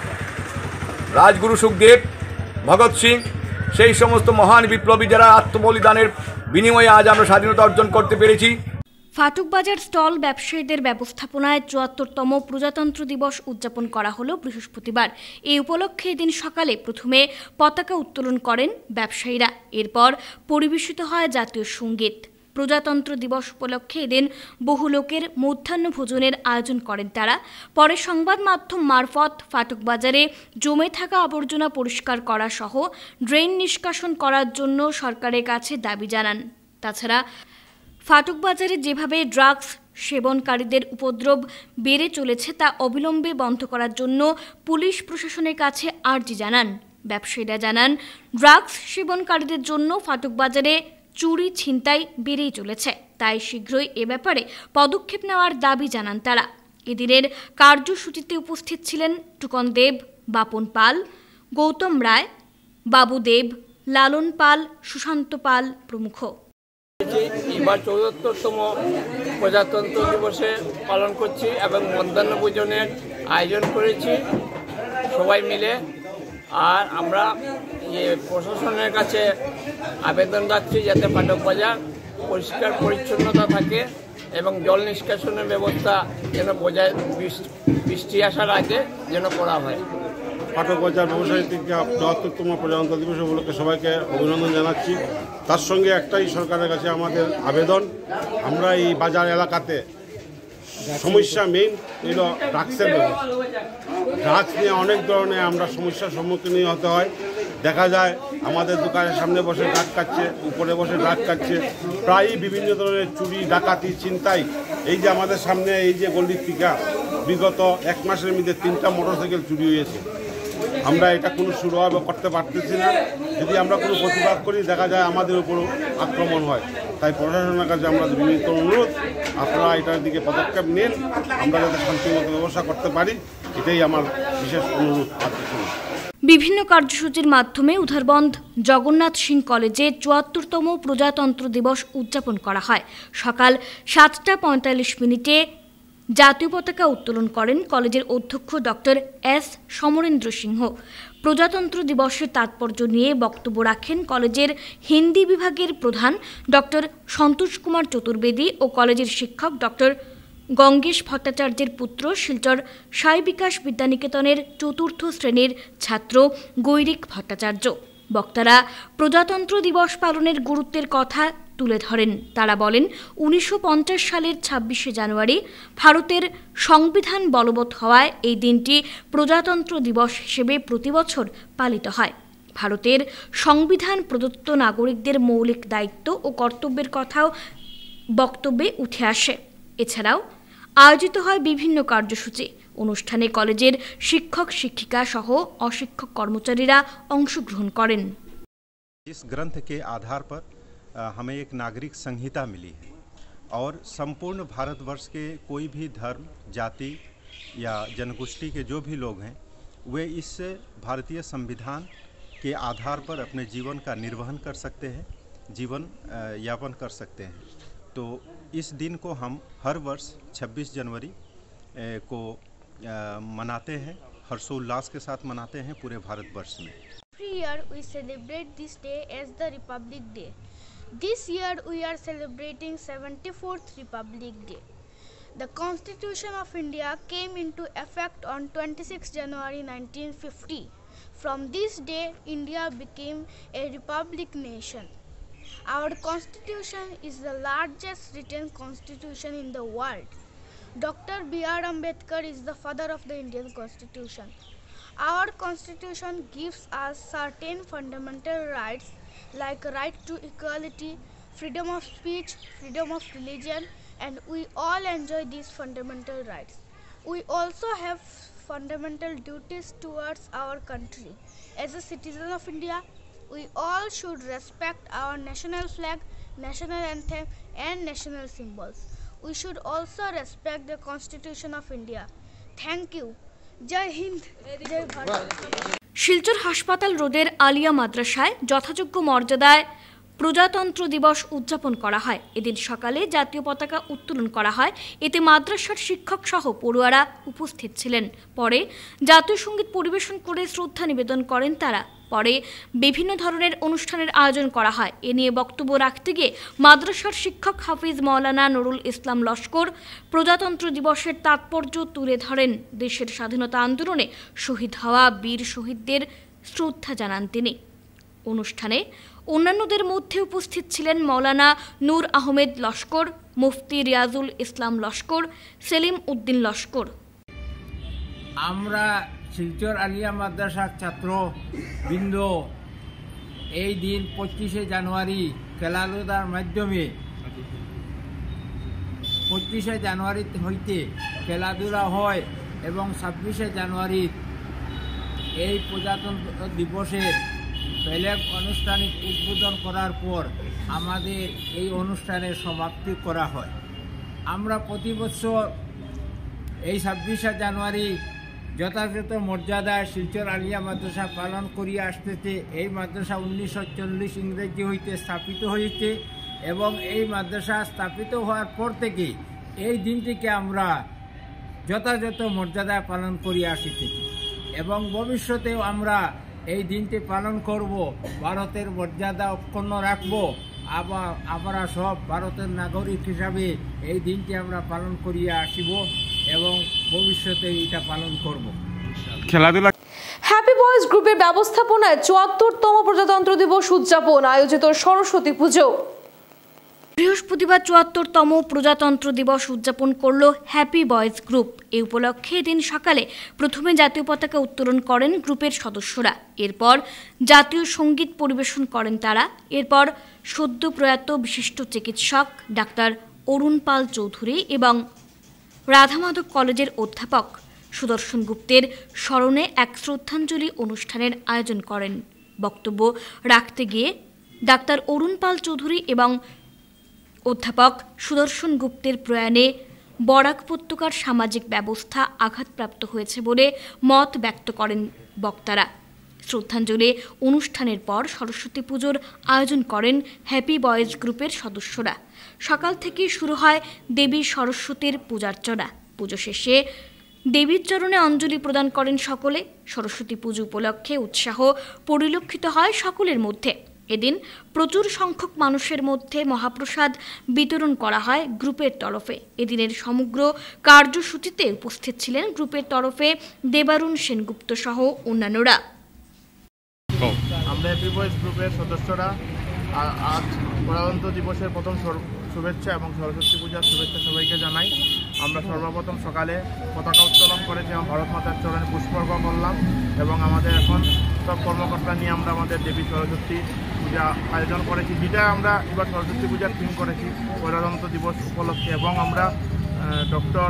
রাজগুরু সুখদেব, ভগৎ সিং, সেই সমস্ত মহান বিপ্লবী যারা আত্মবলিদানের বিনিময়ে আজ আমরা স্বাধীনতা অর্জন করতে পেরেছি। ফাটকবাজার স্টল ব্যবসায়ীদের ব্যবস্থাপনায় চুয়াত্তরতম প্রজাতন্ত্র দিবস উদযাপন করা হলো বৃহস্পতিবার। এই উপলক্ষে এদিন সকালে প্রথমে পতাকা উত্তোলন করেন ব্যবসায়ীরা। এরপর পরিবেশিত হয় জাতীয় সঙ্গীত। প্রজাতন্ত্র দিবস উপলক্ষে এদিন বহু লোকের মধ্যাহ্ন ভোজনের আয়োজন করেন তারা। পরে সংবাদ মাধ্যম মারফত ফাটকবাজারে জমে থাকা আবর্জনা পরিষ্কার করা সহ ড্রেন নিষ্কাশন করার জন্য সরকারের কাছে দাবি জানান। তাছাড়া ফাটকবাজারে যেভাবে ড্রাগস সেবনকারীদের উপদ্রব বেড়ে চলেছে তা অবিলম্বে বন্ধ করার জন্য পুলিশ প্রশাসনের কাছে আর্জি জানান। ব্যবসায়ীরা জানান, ড্রাগস সেবনকারীদের জন্য ফাটকবাজারে চুরি ছিনতাই বেড়েই চলেছে, তাই শীঘ্রই এ ব্যাপারে পদক্ষেপ নেওয়ার দাবি জানান তারা। এদিনের কার্যসূচিতে উপস্থিত ছিলেন টুকন দেব, বাপন পাল, গৌতম রায়, বাবু দেব, লালন পাল, সুশান্ত পাল প্রমুখ। এবার চৌহত্তরতম প্রজাতন্ত্র দিবসে পালন করছি এবং মধ্যাহ্ন ভোজনের আয়োজন করেছি। সবাই মিলে আর আমরা প্রশাসনের কাছে আবেদন রাখছি যাতে ফাটক বাজার পরিষ্কার পরিচ্ছন্নতা থাকে এবং জল নিষ্কাশনের ব্যবস্থা যেন বজায় বৃষ্টি আসার আগে যেন করা হয়। ফাটক বাজার ব্যবসায়ী থেকে চুয়াত্তরতম প্রজাতন্ত্র দিবস উপলক্ষে সবাইকে অভিনন্দন জানাচ্ছি। তার সঙ্গে একটাই সরকারের কাছে আমাদের আবেদন, আমরা এই বাজার এলাকাতে সমস্যা মেইন হল ড্রাগসের ব্যবস্থা। ড্রাগস নিয়ে অনেক ধরনের আমরা সমস্যার সম্মুখীন হতে হয়। দেখা যায় আমাদের দোকানের সামনে বসে ড্রাগ খাচ্ছে, উপরে বসে ড্রাগ খাচ্ছে, প্রায়ই বিভিন্ন ধরনের চুরি ডাকাতি ছিনতাই। এই যে আমাদের সামনে এই যে গল্লির টিকা বিগত এক মাসের মধ্যে তিনটা মোটরসাইকেল চুরি হয়েছে। আমরা এটা কোনো সুরাহা করতে পারতেছি না। যদি আমরা কোনো প্রতিবাদ করি দেখা যায় আমাদের উপরও আক্রমণ হয়। তাই প্রশাসনের কাছে আমরা বিভিন্ন অনুরোধ, আপনারা এটার দিকে পদক্ষেপ নিন, আমরা যাতে শান্তিমতো ব্যবস্থা করতে পারি, এটাই আমার বিশেষ অনুরোধ। বিভিন্ন কার্যসূচির মাধ্যমে উধারবন্দ জগন্নাথ সিং কলেজে চুয়াত্তরতম প্রজাতন্ত্র দিবস উদযাপন করা হয়। সকাল সাতটা পঁয়তাল্লিশ মিনিটে জাতীয় পতাকা উত্তোলন করেন কলেজের অধ্যক্ষ ডক্টর এস সমরেন্দ্র সিংহ। প্রজাতন্ত্র দিবসের তাৎপর্য নিয়ে বক্তব্য রাখেন কলেজের হিন্দি বিভাগের প্রধান ডক্টর সন্তোষ কুমার চতুর্বেদী ও কলেজের শিক্ষক ডক্টর গঙ্গেশ ভট্টাচার্যের পুত্র শিলচর সাই বিকাশ বিদ্যানিকেতনের চতুর্থ শ্রেণীর ছাত্র গৈরিক ভট্টাচার্য। বক্তারা প্রজাতন্ত্র দিবস পালনের গুরুত্বের কথা তুলে ধরেন। তারা বলেন, উনিশশো পঞ্চাশ সালের ছাব্বিশে জানুয়ারি ভারতের সংবিধান বলবৎ হওয়ায় এই দিনটি প্রজাতন্ত্র দিবস হিসেবে প্রতিবছর পালিত হয়। ভারতের সংবিধান প্রদত্ত নাগরিকদের মৌলিক দায়িত্ব ও কর্তব্যের কথাও বক্তব্যে উঠে আসে। এছাড়াও আয়োজিত হয় বিভিন্ন কার্যসূচি। অনুষ্ঠানে কলেজের শিক্ষক শিক্ষিকা सह अशिक्षक कर्मचारीरा अंशग्रहण करें। इस ग्रंथ के आधार पर हमें एक नागरिक संहिता मिली है और संपूर्ण भारतवर्ष के कोई भी धर्म, जाति या जनगोष्ठी के जो भी लोग हैं वे इस भारतीय संविधान के आधार पर अपने जीवन का निर्वहन कर सकते हैं, जीवन यापन कर सकते हैं। तो इस दिन को हम हर वर्ष छब्बीस जनवरी को मनाते हैं, हर्षोल्लास के साथ मनाते हैं पूरे भारतवर्ष में। Every year we celebrate this day as the Republic Day. This year we are celebrating seventy-fourth Republic Day. The Constitution of India came into effect on twenty-sixth January nineteen fifty. From this day, India became a republic nation. Our constitution is the largest written constitution in the world. Doctor B R Ambedkar is the father of the Indian Constitution. Our constitution gives us certain fundamental rights like right to equality, freedom of speech, freedom of religion, and we all enjoy these fundamental rights. We also have fundamental duties towards our country. As a citizen of India, we all should respect our national flag, national anthem, and national symbols. We should also respect the Constitution of India. Thank you. Jai Hind. Jai Bharat. Silchar হাসপাতাল রোডের আলিয়া মাদ্রাসায় যথাযোগ্য মর্যাদায় প্রজাতন্ত্র দিবস উদযাপন করা হয়। এদিন সকালে জাতীয় পতাকা উত্তোলন করা হয়। এতে মাদ্রাসার শিক্ষক সহ পড়ুয়ারা উপস্থিত ছিলেন। পরে জাতীয় সঙ্গীত পরিবেশন করে শ্রদ্ধা নিবেদন করেন তারা। পরে বিভিন্ন ধরনের অনুষ্ঠানের আয়োজন করা হয়। এ নিয়ে বক্তব্য রাখতে গিয়ে মাদ্রাসার শিক্ষক হাফিজ মাওলানা নুরুল ইসলাম লস্কর প্রজাতন্ত্র দিবসের তাৎপর্য তুলে ধরেন। দেশের স্বাধীনতা আন্দোলনে শহীদ হওয়া বীর শহীদদের শ্রদ্ধা জানান তিনি। অনুষ্ঠানে অন্যান্যদের মধ্যে উপস্থিত ছিলেন মাওলানা নূর আহমেদ লস্কর, মুফতি রিয়াজুল ইসলাম লস্কর, সেলিম উদ্দিন লস্কর। আমরা শিলচর আলিয়া মাদ্রাসার ছাত্র বৃন্দ এই দিন পঁচিশে জানুয়ারি খেলাধুলার মাধ্যমে পঁচিশে জানুয়ারি হইতে খেলাধুলা হয় এবং ছাব্বিশে জানুয়ারি এই প্রজাতন্ত্র দিবসের বেলেগ আনুষ্ঠানিক উদ্বোধন করার পর আমাদের এই অনুষ্ঠানের সমাপ্তি করা হয়। আমরা প্রতি বছর এই ছাব্বিশে জানুয়ারি যথাযথ মর্যাদায় শিলচর আলিয়া মাদ্রাসা পালন করিয়া আসতেছে। এই মাদ্রাসা উনিশশো চল্লিশ ইংরেজি হইতে স্থাপিত হয়েছে এবং এই মাদ্রাসা স্থাপিত হওয়ার পর থেকে এই দিনটিকে আমরা যথাযথ মর্যাদায় পালন করিয়া আসিতেছি এবং ভবিষ্যতেও আমরা এই দিনটি পালন করব, ভারতের মর্যাদা অক্ষুণ্ণ রাখব। আবার আমরা সব ভারতের নাগরিক হিসাবে এই দিনটি আমরা পালন করিয়া আসিব এবং ভবিষ্যতে এটা পালন করব। খেলাধুলা হ্যাপি বয়েজ গ্রুপের ব্যবস্থাপনায় চুয়াত্তরতম প্রজাতন্ত্র দিবস উদযাপন, আয়োজিত সরস্বতী পুজো। বৃহস্পতিবার চুয়াত্তরতম প্রজাতন্ত্র দিবস উদযাপন করল হ্যাপি বয়েজ গ্রুপ। এই উপলক্ষে এদিন সকালে প্রথমে জাতীয় পতাকা উত্তোলন করেন গ্রুপের সদস্যরা। এরপর জাতীয় সঙ্গীত পরিবেশন করেন তারা। এরপর সদ্য প্রয়াত বিশিষ্ট চিকিৎসক ডাক্তার অরুণ পাল চৌধুরী এবং রাধামাধব কলেজের অধ্যাপক সুদর্শন গুপ্তের স্মরণে এক শ্রদ্ধাঞ্জলি অনুষ্ঠানের আয়োজন করেন। বক্তব্য রাখতে গিয়ে ডাক্তার অরুণ পাল চৌধুরী এবং অধ্যাপক সুদর্শন গুপ্তের প্রয়াণে বরাক উপত্যকার সামাজিক ব্যবস্থা আঘাতপ্রাপ্ত হয়েছে বলে মত ব্যক্ত করেন বক্তারা। শ্রদ্ধাঞ্জলি অনুষ্ঠানের পর সরস্বতী পুজোর আয়োজন করেন হ্যাপি বয়েজ গ্রুপের সদস্যরা। সকাল থেকেই শুরু হয় দেবী সরস্বতীর পূজার্চনা। পুজো শেষে দেবীর চরণে অঞ্জলি প্রদান করেন সকলে। সরস্বতী পুজো উপলক্ষে উৎসাহ পরিলক্ষিত হয় সকলের মধ্যে। এদিন প্রচুর সংখ্যক মানুষের মধ্যে মহাপ্রসাদ বিতরণ করা হয় গ্রুপের তরফে। এদিনের সমগ্র কার্যসূচিতে উপস্থিত ছিলেন গ্রুপের তরফে দেবারুণ সেনগুপ্ত সহ অন্যান্যরা। আমরা হ্যাপি বয়েজ গ্রুপের সদস্যরা আজ প্রজাতন্ত্র দিবসের প্রথম শুভেচ্ছা এবং সরস্বতী পূজার শুভেচ্ছা সবাইকে জানাই। আমরা সর্বপ্রথম সকালে পতাকা উত্তোলন করেছি এবং ভারত মাতার চরণে পুষ্পার্ঘ্য করলাম এবং আমাদের এখন সব কর্মকর্তা নিয়ে আমরা আমাদের দেবী সরস্বতী পূজা আয়োজন করেছি, যেটা আমরা এবার সরস্বতী পূজার থিম করেছি প্রজাতন্ত্র দিবস উপলক্ষে। এবং আমরা ডক্টর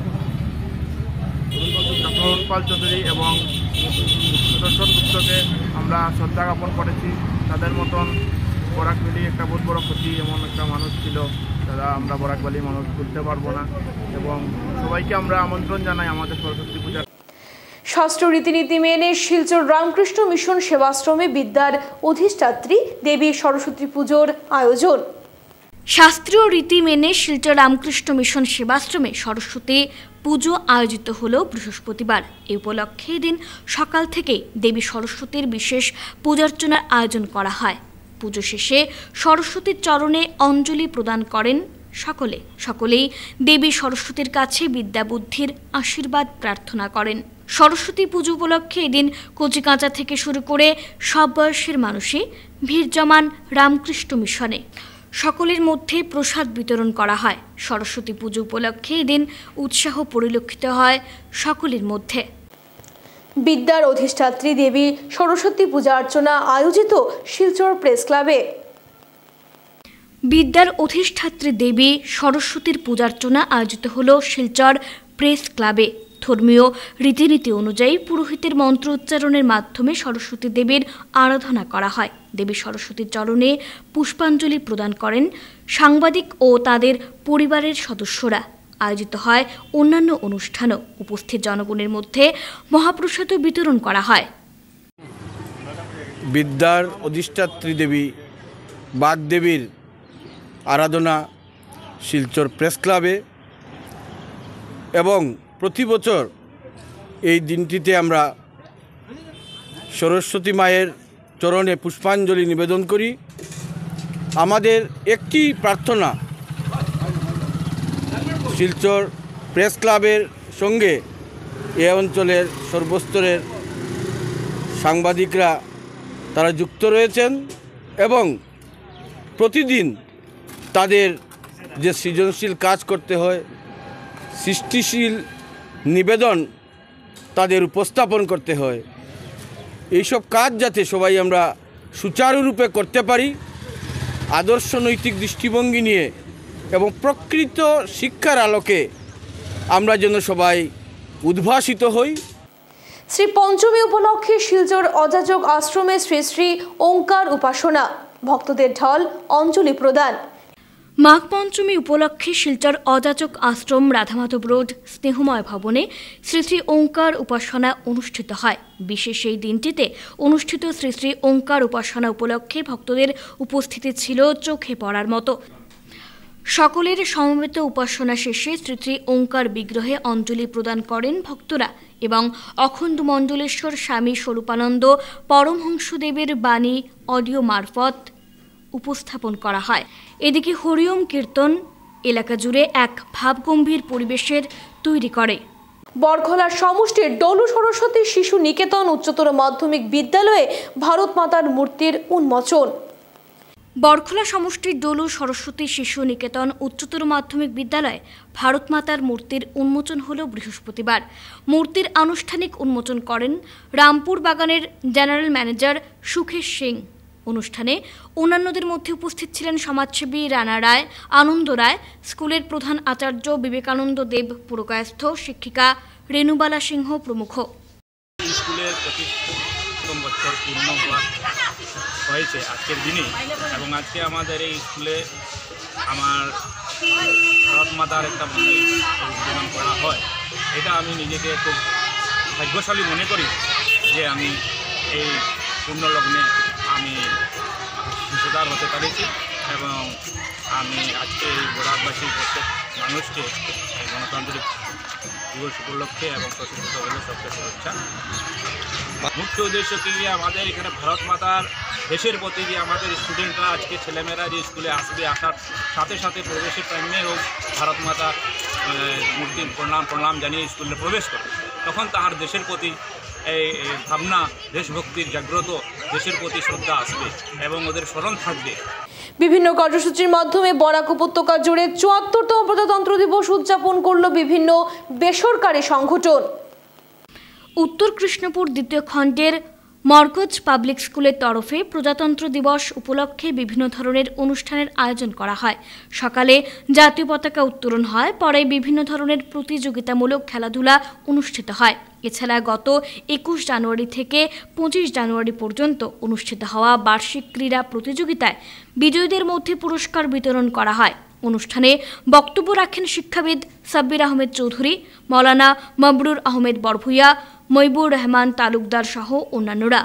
ডক্টর অরুণ পাল চৌধুরী এবং সুদর্শন গুপ্তকে আমরা শ্রদ্ধা জ্ঞাপন করেছি। তাদের মতন বরাক ভ্যালি একটা বহুত বড় ক্ষতি, এমন একটা মানুষ ছিল যারা আমরা বরাক ভ্যালি মানুষ ভুলতে পারবো না। এবং সবাইকে আমরা আমন্ত্রণ জানাই আমাদের সরস্বতী পূজার। ষষ্ঠ রীতিনীতি মেনে শিলচর রামকৃষ্ণ মিশন সেবাশ্রমে বিদ্যার অধিষ্ঠাত্রী দেবী সরস্বতী পুজোর আয়োজন। শাস্ত্রীয় রীতি মেনে শিলচর রামকৃষ্ণ মিশন সেবাশ্রমে সরস্বতী পুজো আয়োজিত হল বৃহস্পতিবার। এই উপলক্ষে এদিন সকাল থেকে দেবী সরস্বতীর বিশেষ পূজার্চনার আয়োজন করা হয়। পুজো শেষে সরস্বতীর চরণে অঞ্জলি প্রদান করেন সকলে। সকলেই দেবী সরস্বতীর কাছে বিদ্যা বুদ্ধির আশীর্বাদ প্রার্থনা করেন। সরস্বতী পুজো উপলক্ষে এদিন কচিকাঁচা থেকে শুরু করে সব বয়সের মানুষই ভিড় জমান রামকৃষ্ণ মিশনে। সকলের মধ্যে প্রসাদ বিতরণ করা হয়। সরস্বতী পুজো উপলক্ষে এদিন উৎসাহ পরিলক্ষিত হয় সকলের মধ্যে। বিদ্যার অধিষ্ঠাত্রী দেবী সরস্বতী পূজা অর্চনা আয়োজিত শিলচর প্রেস ক্লাবে। বিদ্যার অধিষ্ঠাত্রী দেবী সরস্বতীর পূজার্চনা আয়োজিত হল শিলচর প্রেস ক্লাবে। ধর্মীয় রীতিনীতি অনুযায়ী পুরোহিতের মন্ত্র উচ্চারণের মাধ্যমে সরস্বতী দেবীর আরাধনা করা হয়। দেবী সরস্বতীর চরণে পুষ্পাঞ্জলি প্রদান করেন সাংবাদিক ও তাদের পরিবারের সদস্যরা। আয়োজিত হয় অন্যান্য অনুষ্ঠানও। উপস্থিত জনগণের মধ্যে মহাপ্রসাদ বিতরণ করা হয়। বিদ্যার অধিষ্ঠাত্রী দেবী বাগদেবীর আরাধনা শিলচর প্রেস ক্লাবে এবং প্রতি বছর এই দিনটিতে আমরা সরস্বতী মায়ের চরণে পুষ্পাঞ্জলি নিবেদন করি। আমাদের একটি প্রার্থনা, শিলচর প্রেস ক্লাবের সঙ্গে এ অঞ্চলের সর্বস্তরের সাংবাদিকরা তারা যুক্ত রয়েছেন এবং প্রতিদিন তাদের যে সৃজনশীল কাজ করতে হয়, সৃষ্টিশীল নিবেদন তাদের উপস্থাপন করতে হয়, এইসব কাজ যাতে সবাই আমরা সুচারুরূপে করতে পারি, আদর্শ নৈতিক দৃষ্টিভঙ্গি নিয়ে এবং প্রকৃত শিক্ষার আলোকে আমরা যেন সবাই উদ্ভাসিত হই। শ্রী পঞ্চমী উপলক্ষে শিলচর অযাচক আশ্রমে শ্রী শ্রী ওঙ্কার উপাসনা, ভক্তদের ঢল অঞ্জলি প্রদান। মাঘ পঞ্চমী উপলক্ষে শিলচর অযাচক আশ্রম রাধামাধব রোড স্নেহময় ভবনে শ্রী শ্রী ওঙ্কার উপাসনা অনুষ্ঠিত হয়। বিশেষ এই দিনটিতে অনুষ্ঠিত শ্রী শ্রী ওঙ্কার উপাসনা উপলক্ষে ভক্তদের উপস্থিতি ছিল চোখে পড়ার মতো। সকলের সমবেত উপাসনা শেষে শ্রী শ্রী ওঙ্কার বিগ্রহে অঞ্জলি প্রদান করেন ভক্তরা এবং অখণ্ড মণ্ডলেশ্বর স্বামী স্বরূপানন্দ পরমহংসদেবের বাণী অডিও মারফত উপস্থাপন করা হয়। এদিকে হরিওম কীর্তন এলাকা জুড়ে এক ভাবগম্ভীর পরিবেশের তৈরি করে। বরখলার সমষ্টির ডলু সরস্বতী শিশু নিকেতন উচ্চতর মাধ্যমিক বিদ্যালয়ে ভারত মাতার মূর্তির উন্মোচন। বরখলা সমষ্টির ডলু সরস্বতী শিশু নিকেতন উচ্চতর মাধ্যমিক বিদ্যালয়ে ভারত মাতার মূর্তির উন্মোচন হল বৃহস্পতিবার। মূর্তির আনুষ্ঠানিক উন্মোচন করেন রামপুর বাগানের জেনারেল ম্যানেজার সুখেশ সিং। অনুষ্ঠানে অন্যান্যদের মধ্যে উপস্থিত ছিলেন সমাজসেবী রানা রায়, আনন্দ রায়, স্কুলের প্রধান আচার্য বিবেকানন্দ দেব পুরকায়স্থ, শিক্ষিকা রেণুবালা সিংহ প্রমুখ। স্কুলের পঁচিশতম বছর পূর্ণ হয়েছে আজকের দিনে এবং আজকে আমাদের এই স্কুলে আমার ভারত মাতার একটা মন্দির উদ্বোধন করা হয়। এটা আমি নিজেকে খুব ভাগ্যশালী মনে করি যে আমি এই পূর্ণলগ্নে আমি অংশীদার হতে পারেছি এবং আমি আজকে এই বরাকবাসীর প্রত্যেক মানুষকে গণতান্ত্রিক দিবস উপলক্ষে এবং প্রতিষ্ঠিত হলে সবচেয়ে শুভেচ্ছা। মুখ্য উদ্দেশ্য কি যে আমাদের এখানে ভারত মাতার দেশের প্রতি যে আমাদের স্টুডেন্টরা আজকে ছেলেমেয়েরা যে স্কুলে আসবে, আসার সাথে সাথে প্রবেশের টাইমে হোক ভারত মাতার মূর্তির প্রণাম প্রণাম জানিয়ে স্কুলে প্রবেশ করে, তখন তাহার দেশের প্রতি এই ভাবনা, দেশভক্তির জাগ্রত, দেশের প্রতি শ্রদ্ধা আসবে এবং ওদের স্মরণ থাকবে। বিভিন্ন কার্যসূচির মাধ্যমে বরাক উপত্যকা জুড়ে চুয়াত্তরতম প্রজাতন্ত্র দিবস উদযাপন করল বিভিন্ন বেসরকারি সংগঠন। উত্তর কৃষ্ণপুর দ্বিতীয় খণ্ডের মরকজ পাবলিক স্কুলের তরফে প্রজাতন্ত্র দিবস উপলক্ষে বিভিন্ন ধরনের অনুষ্ঠানের আয়োজন করা হয়। সকালে জাতীয় পতাকা উত্তোলন হয়, পরে বিভিন্ন ধরনের প্রতিযোগিতামূলক খেলাধুলা অনুষ্ঠিত হয়। এছাড়া গত একুশ জানুয়ারি থেকে পঁচিশ জানুয়ারি পর্যন্ত অনুষ্ঠিত হওয়া বার্ষিক ক্রীড়া প্রতিযোগিতায় বিজয়ীদের মধ্যে পুরস্কার বিতরণ করা হয়। অনুষ্ঠানে বক্তব্য রাখেন শিক্ষাবিদ সাব্বির আহমেদ চৌধুরী, মৌলানা মবরুর আহমেদ বরভুইয়া, মইবুর রহমান তালুকদার সহ অন্যান্যরা।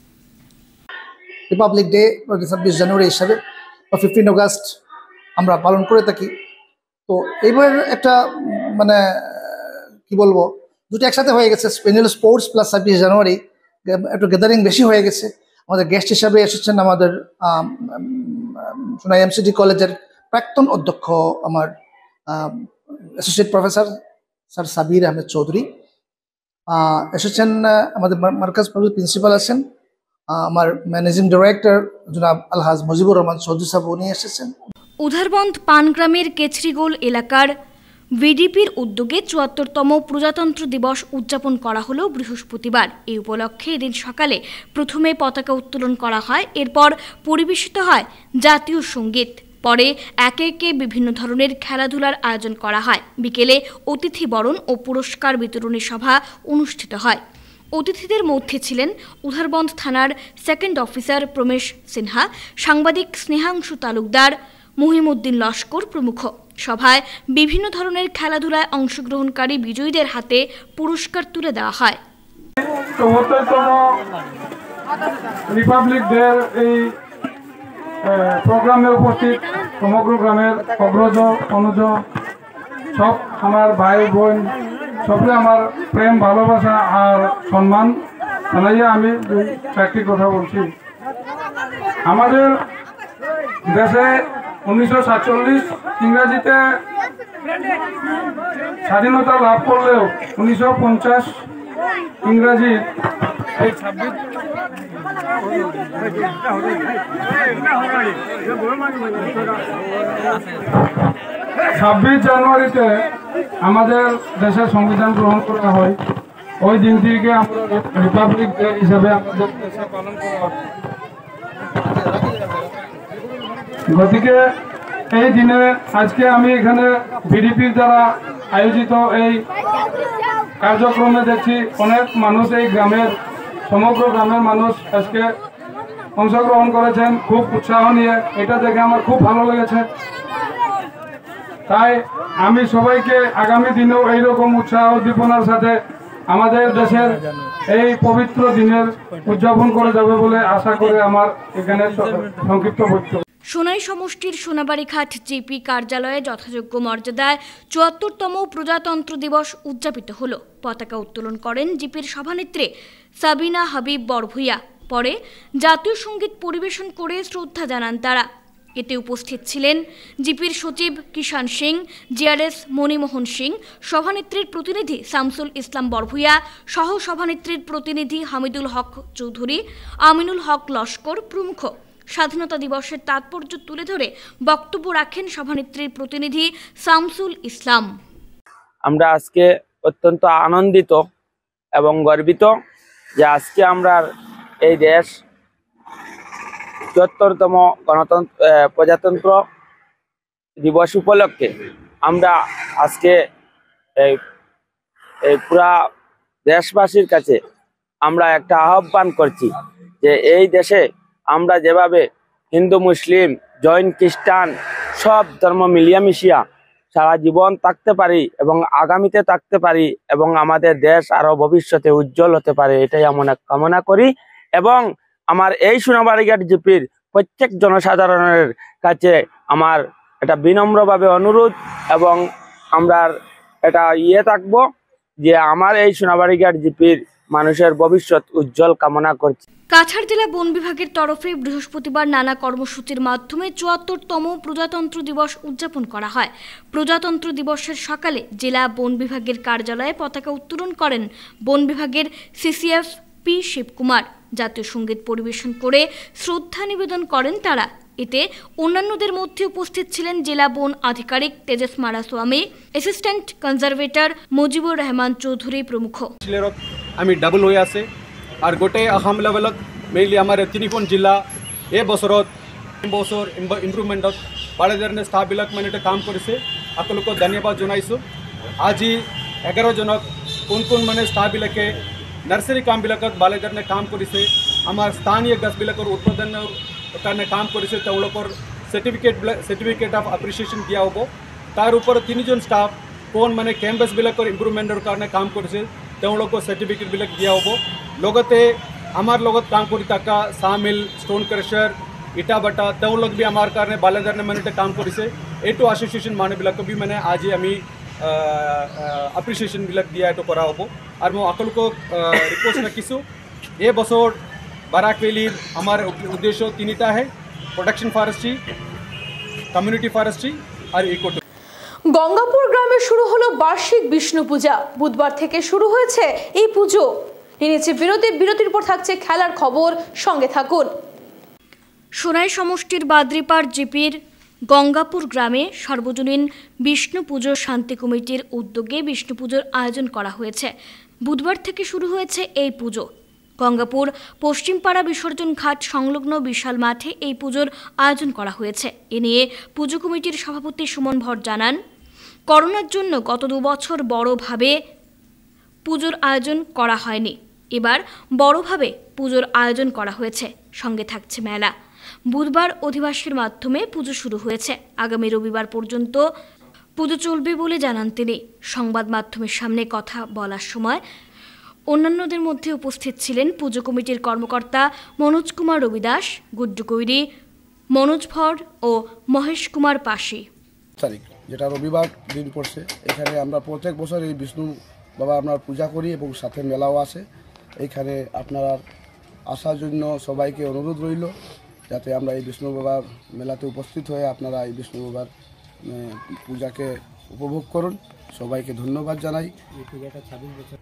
রিপাবলিক ডে ছাব্বিশ জানুয়ারি হিসাবে বা ফিফটিন অগাস্ট আমরা পালন করে থাকি। তো এইবার একটা মানে কি বলবো, দুটো একসাথে হয়ে গেছে, স্পেনিয়াল স্পোর্টস প্লাস ছাব্বিশ জানুয়ারি, একটু গ্যাদারিং বেশি হয়ে গেছে। আমাদের গেস্ট হিসাবে এসেছেন আমাদের সোনাই এমসিডি কলেজের প্রাক্তন অধ্যক্ষ আমার associate professor sir Sabir Ahmed Chowdhury, এসেছেন আমাদের মার্কাজ প্রিন্সিপাল আছেন আমার ম্যানেজিং ডিরেক্টর জনাব আলহাজ মুজিবুর রহমান চৌধুরী সাহেব, উনি এসেছেন। উধারবন্দ পানগ্রামের কেচরিগোল এলাকার ভিডিপির উদ্যোগে চুয়াত্তরতম প্রজাতন্ত্র দিবস উদযাপন করা হলো বৃহস্পতিবার। এই উপলক্ষে এদিন সকালে প্রথমে পতাকা উত্তোলন করা হয়, এরপর পরিবেশিত হয় জাতীয় সঙ্গীত, পরে একে একে বিভিন্ন ধরনের খেলাধুলার আয়োজন করা হয়। বিকেলে অতিথি বরণ ও পুরস্কার বিতরণী সভা অনুষ্ঠিত হয়। অতিথিদের মধ্যে ছিলেন উধারবন্দ থানার সেকেন্ড অফিসার প্রমেশ সিনহা, সাংবাদিক স্নেহাংশু তালুকদার, মহিমউদ্দিন লস্কর প্রমুখ। সভায় বিভিন্ন ধরনের খেলাধুলায় অংশগ্রহণকারী বিজয়ীদের হাতে পুরস্কার তুলে দেওয়া হয়। রিপাবলিক ডে এই প্রোগ্রামে উপস্থিত সমগ্র গ্রামের অগ্রজ অনুজ সব আমার ভাই বোন সবই আমার প্রেম ভালোবাসা আর সম্মান জানাইয়া আমি চারটি কথা বলছি। আমাদের দেশে উনিশশো সাতচল্লিশ ইংরাজিতে স্বাধীনতা লাভ করলেও উনিশশো পঞ্চাশ ইংরাজি এই ছাব্বিশ ছাব্বিশ জানুয়ারিতে আমাদের দেশের সংবিধান গ্রহণ করা হয়। ওই দিনটিকে আমরা রিপাবলিক ডে হিসাবে আমাদের দেশে পালন করা হয়। গতিকে এই দিনে আজকে আমি এখানে ভিডিপির দ্বারা আয়োজিত এই কার্যক্রমে দেখছি অনেক মানুষ, এই গ্রামের সমগ্র গ্রামের মানুষ আজকে অংশগ্রহণ করেছেন খুব উৎসাহ নিয়ে। এটা দেখে আমার খুব ভালো লেগেছে। তাই আমি সবাইকে আগামী দিনেও এইরকম উৎসাহ উদ্দীপনার সাথে আমাদের দেশের এই পবিত্র দিনের উদযাপন করে যাবে বলে আশা করে আমার এখানে সংক্ষিপ্ত বক্তব্য। সোনাই সমষ্টির সোনাবাড়িঘাট জিপি কার্যালয়ে যথাযোগ্য মর্যাদায় চুয়াত্তরতম প্রজাতন্ত্র দিবস উদযাপিত হল। পতাকা উত্তোলন করেন জিপির সভানেত্রী সাবিনা হাবিব বড়ভূইয়া। পরে জাতীয় সঙ্গীত পরিবেশন করে শ্রদ্ধা জানান তারা। এতে উপস্থিত ছিলেন জিপির সচিব কিষাণ সিং, জিআরএস মণিমোহন সিং, সভানেত্রীর প্রতিনিধি শামসুল ইসলাম বড়ভূইয়া, সহ সভানেত্রীর প্রতিনিধি হামিদুল হক চৌধুরী, আমিনুল হক লস্কর প্রমুখ। স্বাধীনতা দিবসের তাৎপর্য তুলে ধরে বক্তব্য রাখেন সভানেত্রীর প্রতিনিধি শামসুল ইসলাম। আমরা আজকে অত্যন্ত আনন্দিত এবং গর্বিত যে আজকে আমরা এই দেশ চুয়াত্তরতম গণতন্ত্র প্রজাতন্ত্র দিবস উপলক্ষে আমরা আজকে এই এই পুরা দেশবাসীর কাছে আমরা একটা আহ্বান করছি যে এই দেশে আমরা যেভাবে হিন্দু, মুসলিম, জৈন, খ্রিস্টান সব ধর্ম মিলিয়ে মিশিয়া সারা জীবন থাকতে পারি এবং আগামীতে থাকতে পারি এবং আমাদের দেশ আরো ভবিষ্যতে উজ্জ্বল হতে পারে, এটাই আমরা কামনা করি। এবং আমার এই সোনাবাড়িঘাট জিপির প্রত্যেক জনসাধারণের কাছে আমার এটা বিনম্রভাবে অনুরোধ এবং আমরা এটা ইয়ে থাকবো যে আমার এই সোনাবাড়িঘাট জিপির মানুষের ভবিষ্যৎ উজ্জ্বল কামনা করছি। কাছাড় জেলা বন বিভাগের তরফে বৃহস্পতিবার নানা কর্মসূচির মাধ্যমে চুয়াত্তরতম প্রজাতন্ত্র দিবস উদযাপন করা হয়। প্রজাতন্ত্র দিবসের সকালে জেলা বন বিভাগের কার্যালয়ে পতাকা উত্তোলন করেন বন বিভাগের সিসিএফ পি শিবকুমার। জাতীয় সঙ্গীত পরিবেশন করে শ্রদ্ধা নিবেদন করেন তারা। এতে অন্যান্যদের মধ্যে উপস্থিত ছিলেন জেলা বন আধিকারিক তেজস মারাস্বামী, অ্যাসিস্ট্যান্ট কনজারভেটর মুজিবুর রহমান চৌধুরী প্রমুখ। আমি ডাবল হয়ে আছে আর গোটে আসাম লেভেলত মেইনলি আমার তিনিখন জিলা এই বছৰত বছৰ ইম্প্ৰুভমেণ্টত ভালে ধৰণে ষ্টাফবিলাক মানে এটা কাম কৰিছে, সকলোকে ধন্যবাদ জনাইছোঁ। আজি এঘাৰজনক কোন কোন মানে ষ্টাফবিলাকে নাৰ্চাৰী কামবিলাকত ভালে ধৰণে কাম কৰিছে, আমাৰ স্থানীয় গছবিলাকৰ উৎপাদনৰ কাৰণে কাম কৰিছে, তেওঁলোকৰ চাৰ্টিফিকেটবিলাক চাৰ্টিফিকেট অফ এপ্ৰিচিয়েশ্যন দিয়া হ'ব। তাৰ ওপৰত তিনিজন ষ্টাফ কোন মানে কেম্পাছবিলাকৰ ইম্প্ৰুভমেণ্টৰ কাৰণে কাম কৰিছে, তেওঁলোকৰ চাৰ্টিফিকেটবিলাক দিয়া হ'ব। লগতে আমাৰ লগত কাম কৰি থকা চামিল, ষ্টোন ক্ৰাছাৰ, ইটা বাটা তেওঁলোক বি আমাৰ কাৰণে ভালে ধৰণে মানে কাম কৰিছে। এইটো এছ'চিয়েশ্যন মানুহবিলাকক বি মানে আজি আমি এপ্ৰিচিয়েশ্যনবিলাক দিয়া এইটো কৰা হ'ব। আৰু মই সকলোকক ৰিকুৱেষ্ট ৰাখিছোঁ, এই বছৰ বাৰাক ভেলিৰ আমাৰ উদ্দেশ্য তিনিটা আহে, প্ৰটেকশ্যন ফৰেষ্ট্রি, কমিউনিটি ফরেস্ট্রি আর ইকো। গঙ্গাপুর গ্রামে শুরু হলো বার্ষিক বিষ্ণু পূজা। বুধবার থেকে শুরু হয়েছে এই পুজো। নিচে বিরতি, বিরতির পর থাকছে খেলার খবর, সঙ্গে থাকুন। সোনাই সমষ্টির বাদ্রিপাড় জিপির গঙ্গাপুর গ্রামে সর্বজনীন বিষ্ণু পুজো শান্তি কমিটির উদ্যোগে বিষ্ণু পুজোর আয়োজন করা হয়েছে। বুধবার থেকে শুরু হয়েছে এই পুজো। গঙ্গাপুর পশ্চিমপাড়া বিসর্জন ঘাট সংলগ্ন বিশাল মাঠে এই পুজোর আয়োজন করা হয়েছে। এ নিয়ে পুজো কমিটির সভাপতি সুমন ভট্ট জানান, করোনার জন্য গত দু বছর বড়ভাবে পুজোর আয়োজন করা হয়নি, এবার বড়ভাবে পুজোর আয়োজন করা হয়েছে। সঙ্গে থাকছে মেলা। বুধবার অধিবাসের মাধ্যমে পুজো শুরু হয়েছে। আগামী রবিবার পর্যন্ত পুজো চলবে বলে জানান তিনি। সংবাদ মাধ্যমের সামনে কথা বলার সময় অন্যান্যদের মধ্যে উপস্থিত ছিলেন পুজো কমিটির কর্মকর্তা মনোজ কুমার রবিদাস, গুড্ডু কৈরি, মনোজ ভর ও মহেশ কুমার পাশি। তারিখ যেটা রবিবার দিন পড়ছে, এখানে আমরা প্রত্যেক বছর এই বিষ্ণু বাবা আমরা পূজা করি এবং সাথে মেলাও আছে। এইখানে আপনারা আসার জন্য সবাইকে অনুরোধ রইল যাতে আমরা এই বিষ্ণু বাবার মেলাতে উপস্থিত হয়ে আপনারা এই বিষ্ণু বাবার পূজাকে উপভোগ করুন। সবাইকে ধন্যবাদ জানাই। এই পূজাটা ছাব্বিশ বছর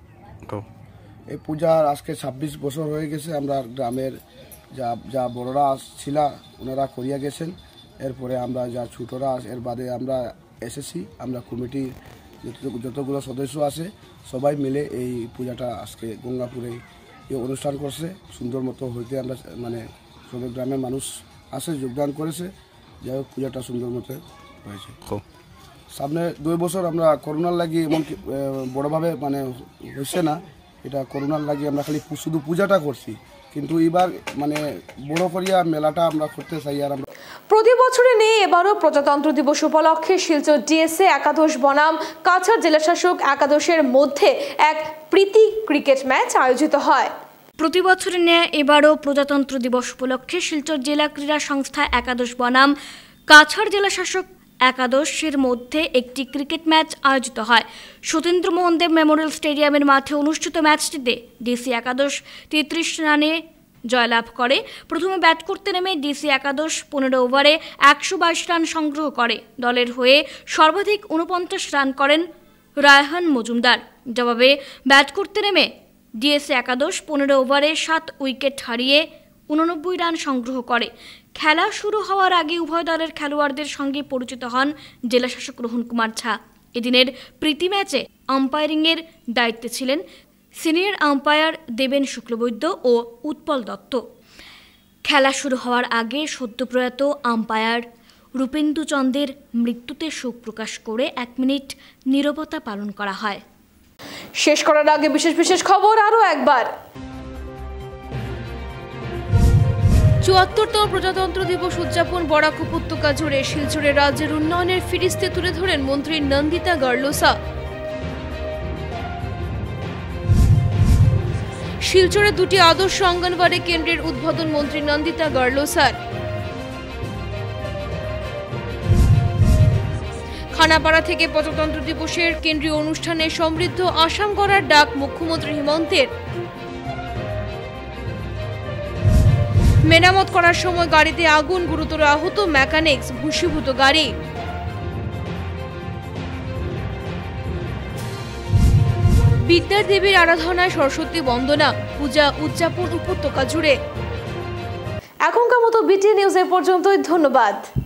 এই পূজার আজকে ছাব্বিশ বছর হয়ে গেছে। আমরা গ্রামের যা যা বড়রা ছিল ওনারা করিয়া গেছেন, এরপরে আমরা যা ছোটরা এর বাদে আমরা এসেছি। আমরা কমিটির যতগুলো সদস্য আছে সবাই মিলে এই পূজাটা আজকে গঙ্গাপুরে এই অনুষ্ঠান করছে। সুন্দর মতো হইতে আমরা মানে সব গ্রামের মানুষ আসে, যোগদান করেছে, যাই হোক পূজাটা সুন্দর মতো হয়েছে। সামনে দুই বছর আমরা করোনার লাগি এমন বড়োভাবে মানে হয়েছে না, এটা করোনার লাগি আমরা খালি শুধু পূজাটা করছি, কিন্তু এবার মানে বড় করিয়া মেলাটা আমরা করতে চাই। আর আমরা প্রতি বছরে নেই এবারও প্রজাতন্ত্র দিবস উপলক্ষে শিলচর ডিএসএ একাদশ বনাম কাছাড় জেলাশাসক একাদশের মধ্যে এক প্রীতি ক্রিকেট ম্যাচ আয়োজিত হয়। প্রতি বছরের ন্যায় এবারও প্রজাতন্ত্র দিবস উপলক্ষে শিলচর জেলা ক্রীড়া সংস্থা একাদশ বনাম কাছাড় জেলা শাসক একাদশের মধ্যে একটি ক্রিকেট ম্যাচ আয়োজিত হয়। সতীন্দ্র মোহন দেব মেমোরিয়াল স্টেডিয়ামের মাঠে অনুষ্ঠিত ম্যাচটিতে ডিসি একাদশ তেত্রিশ রানে জয়লাভ করে। প্রথমে ব্যাট করতে নেমে ডিসি একাদশ পনেরো ওভারে একশো বাইশ রান সংগ্রহ করে। দলের হয়ে সর্বাধিক উনপঞ্চাশ রান করেন রায়হান মজুমদার। জবাবে ব্যাট করতে নেমে ডিএসি একাদশ পনেরো ওভারে সাত উইকেট হারিয়ে উননব্বই রান সংগ্রহ করে। খেলা শুরু হওয়ার আগে উভয় দলের খেলোয়াড়দের সঙ্গে পরিচিত হন জেলাশাসক রোহন কুমার ঝা। এদিনের প্রীতি ম্যাচে আম্পায়ারিংয়ের দায়িত্বে ছিলেন সিনিয়র আম্পায়ার দেবেন শুক্লবৈদ্য ও উৎপল দত্ত। খেলা শুরু হওয়ার আগে সদ্যপ্রয়াত আম্পায়ার রূপেন্দু চন্দের মৃত্যুতে শোক প্রকাশ করে এক মিনিট নীরবতা পালন করা হয়। শেষ করার আগে বিশেষ বিশেষ খবর আরও একবার। চুয়াত্তরতম প্রজাতন্ত্র দিবস উদযাপন বরাক উপত্যকা জুড়ে শিলচরে রাজ্যের উন্নয়নের ফিরিস্তে তুলে ধরেন মন্ত্রী নন্দিতা গার্লোসা। শিলচরে দুটি আদর্শ অঙ্গনওয়াড়ি কেন্দ্রের উদ্বোধন মন্ত্রী নন্দিতা গার্লোসার। খানাপাড়া থেকে প্রজাতন্ত্র দিবসের কেন্দ্রীয় অনুষ্ঠানে সমৃদ্ধ আসাম গড়ার ডাক মুখ্যমন্ত্রী হিমন্তের। মেরামত করার সময় গাড়িতে আগুন, গুরুতর আহত মেকানিক্স, ভূষীভূত গাড়ি। বিদ্যার দেবীর আরাধনায় সরস্বতী বন্দনা পূজা উদযাপন উপত্যকা জুড়ে। এখনকার মতো বিটি নিউজ এ পর্যন্তই। ধন্যবাদ।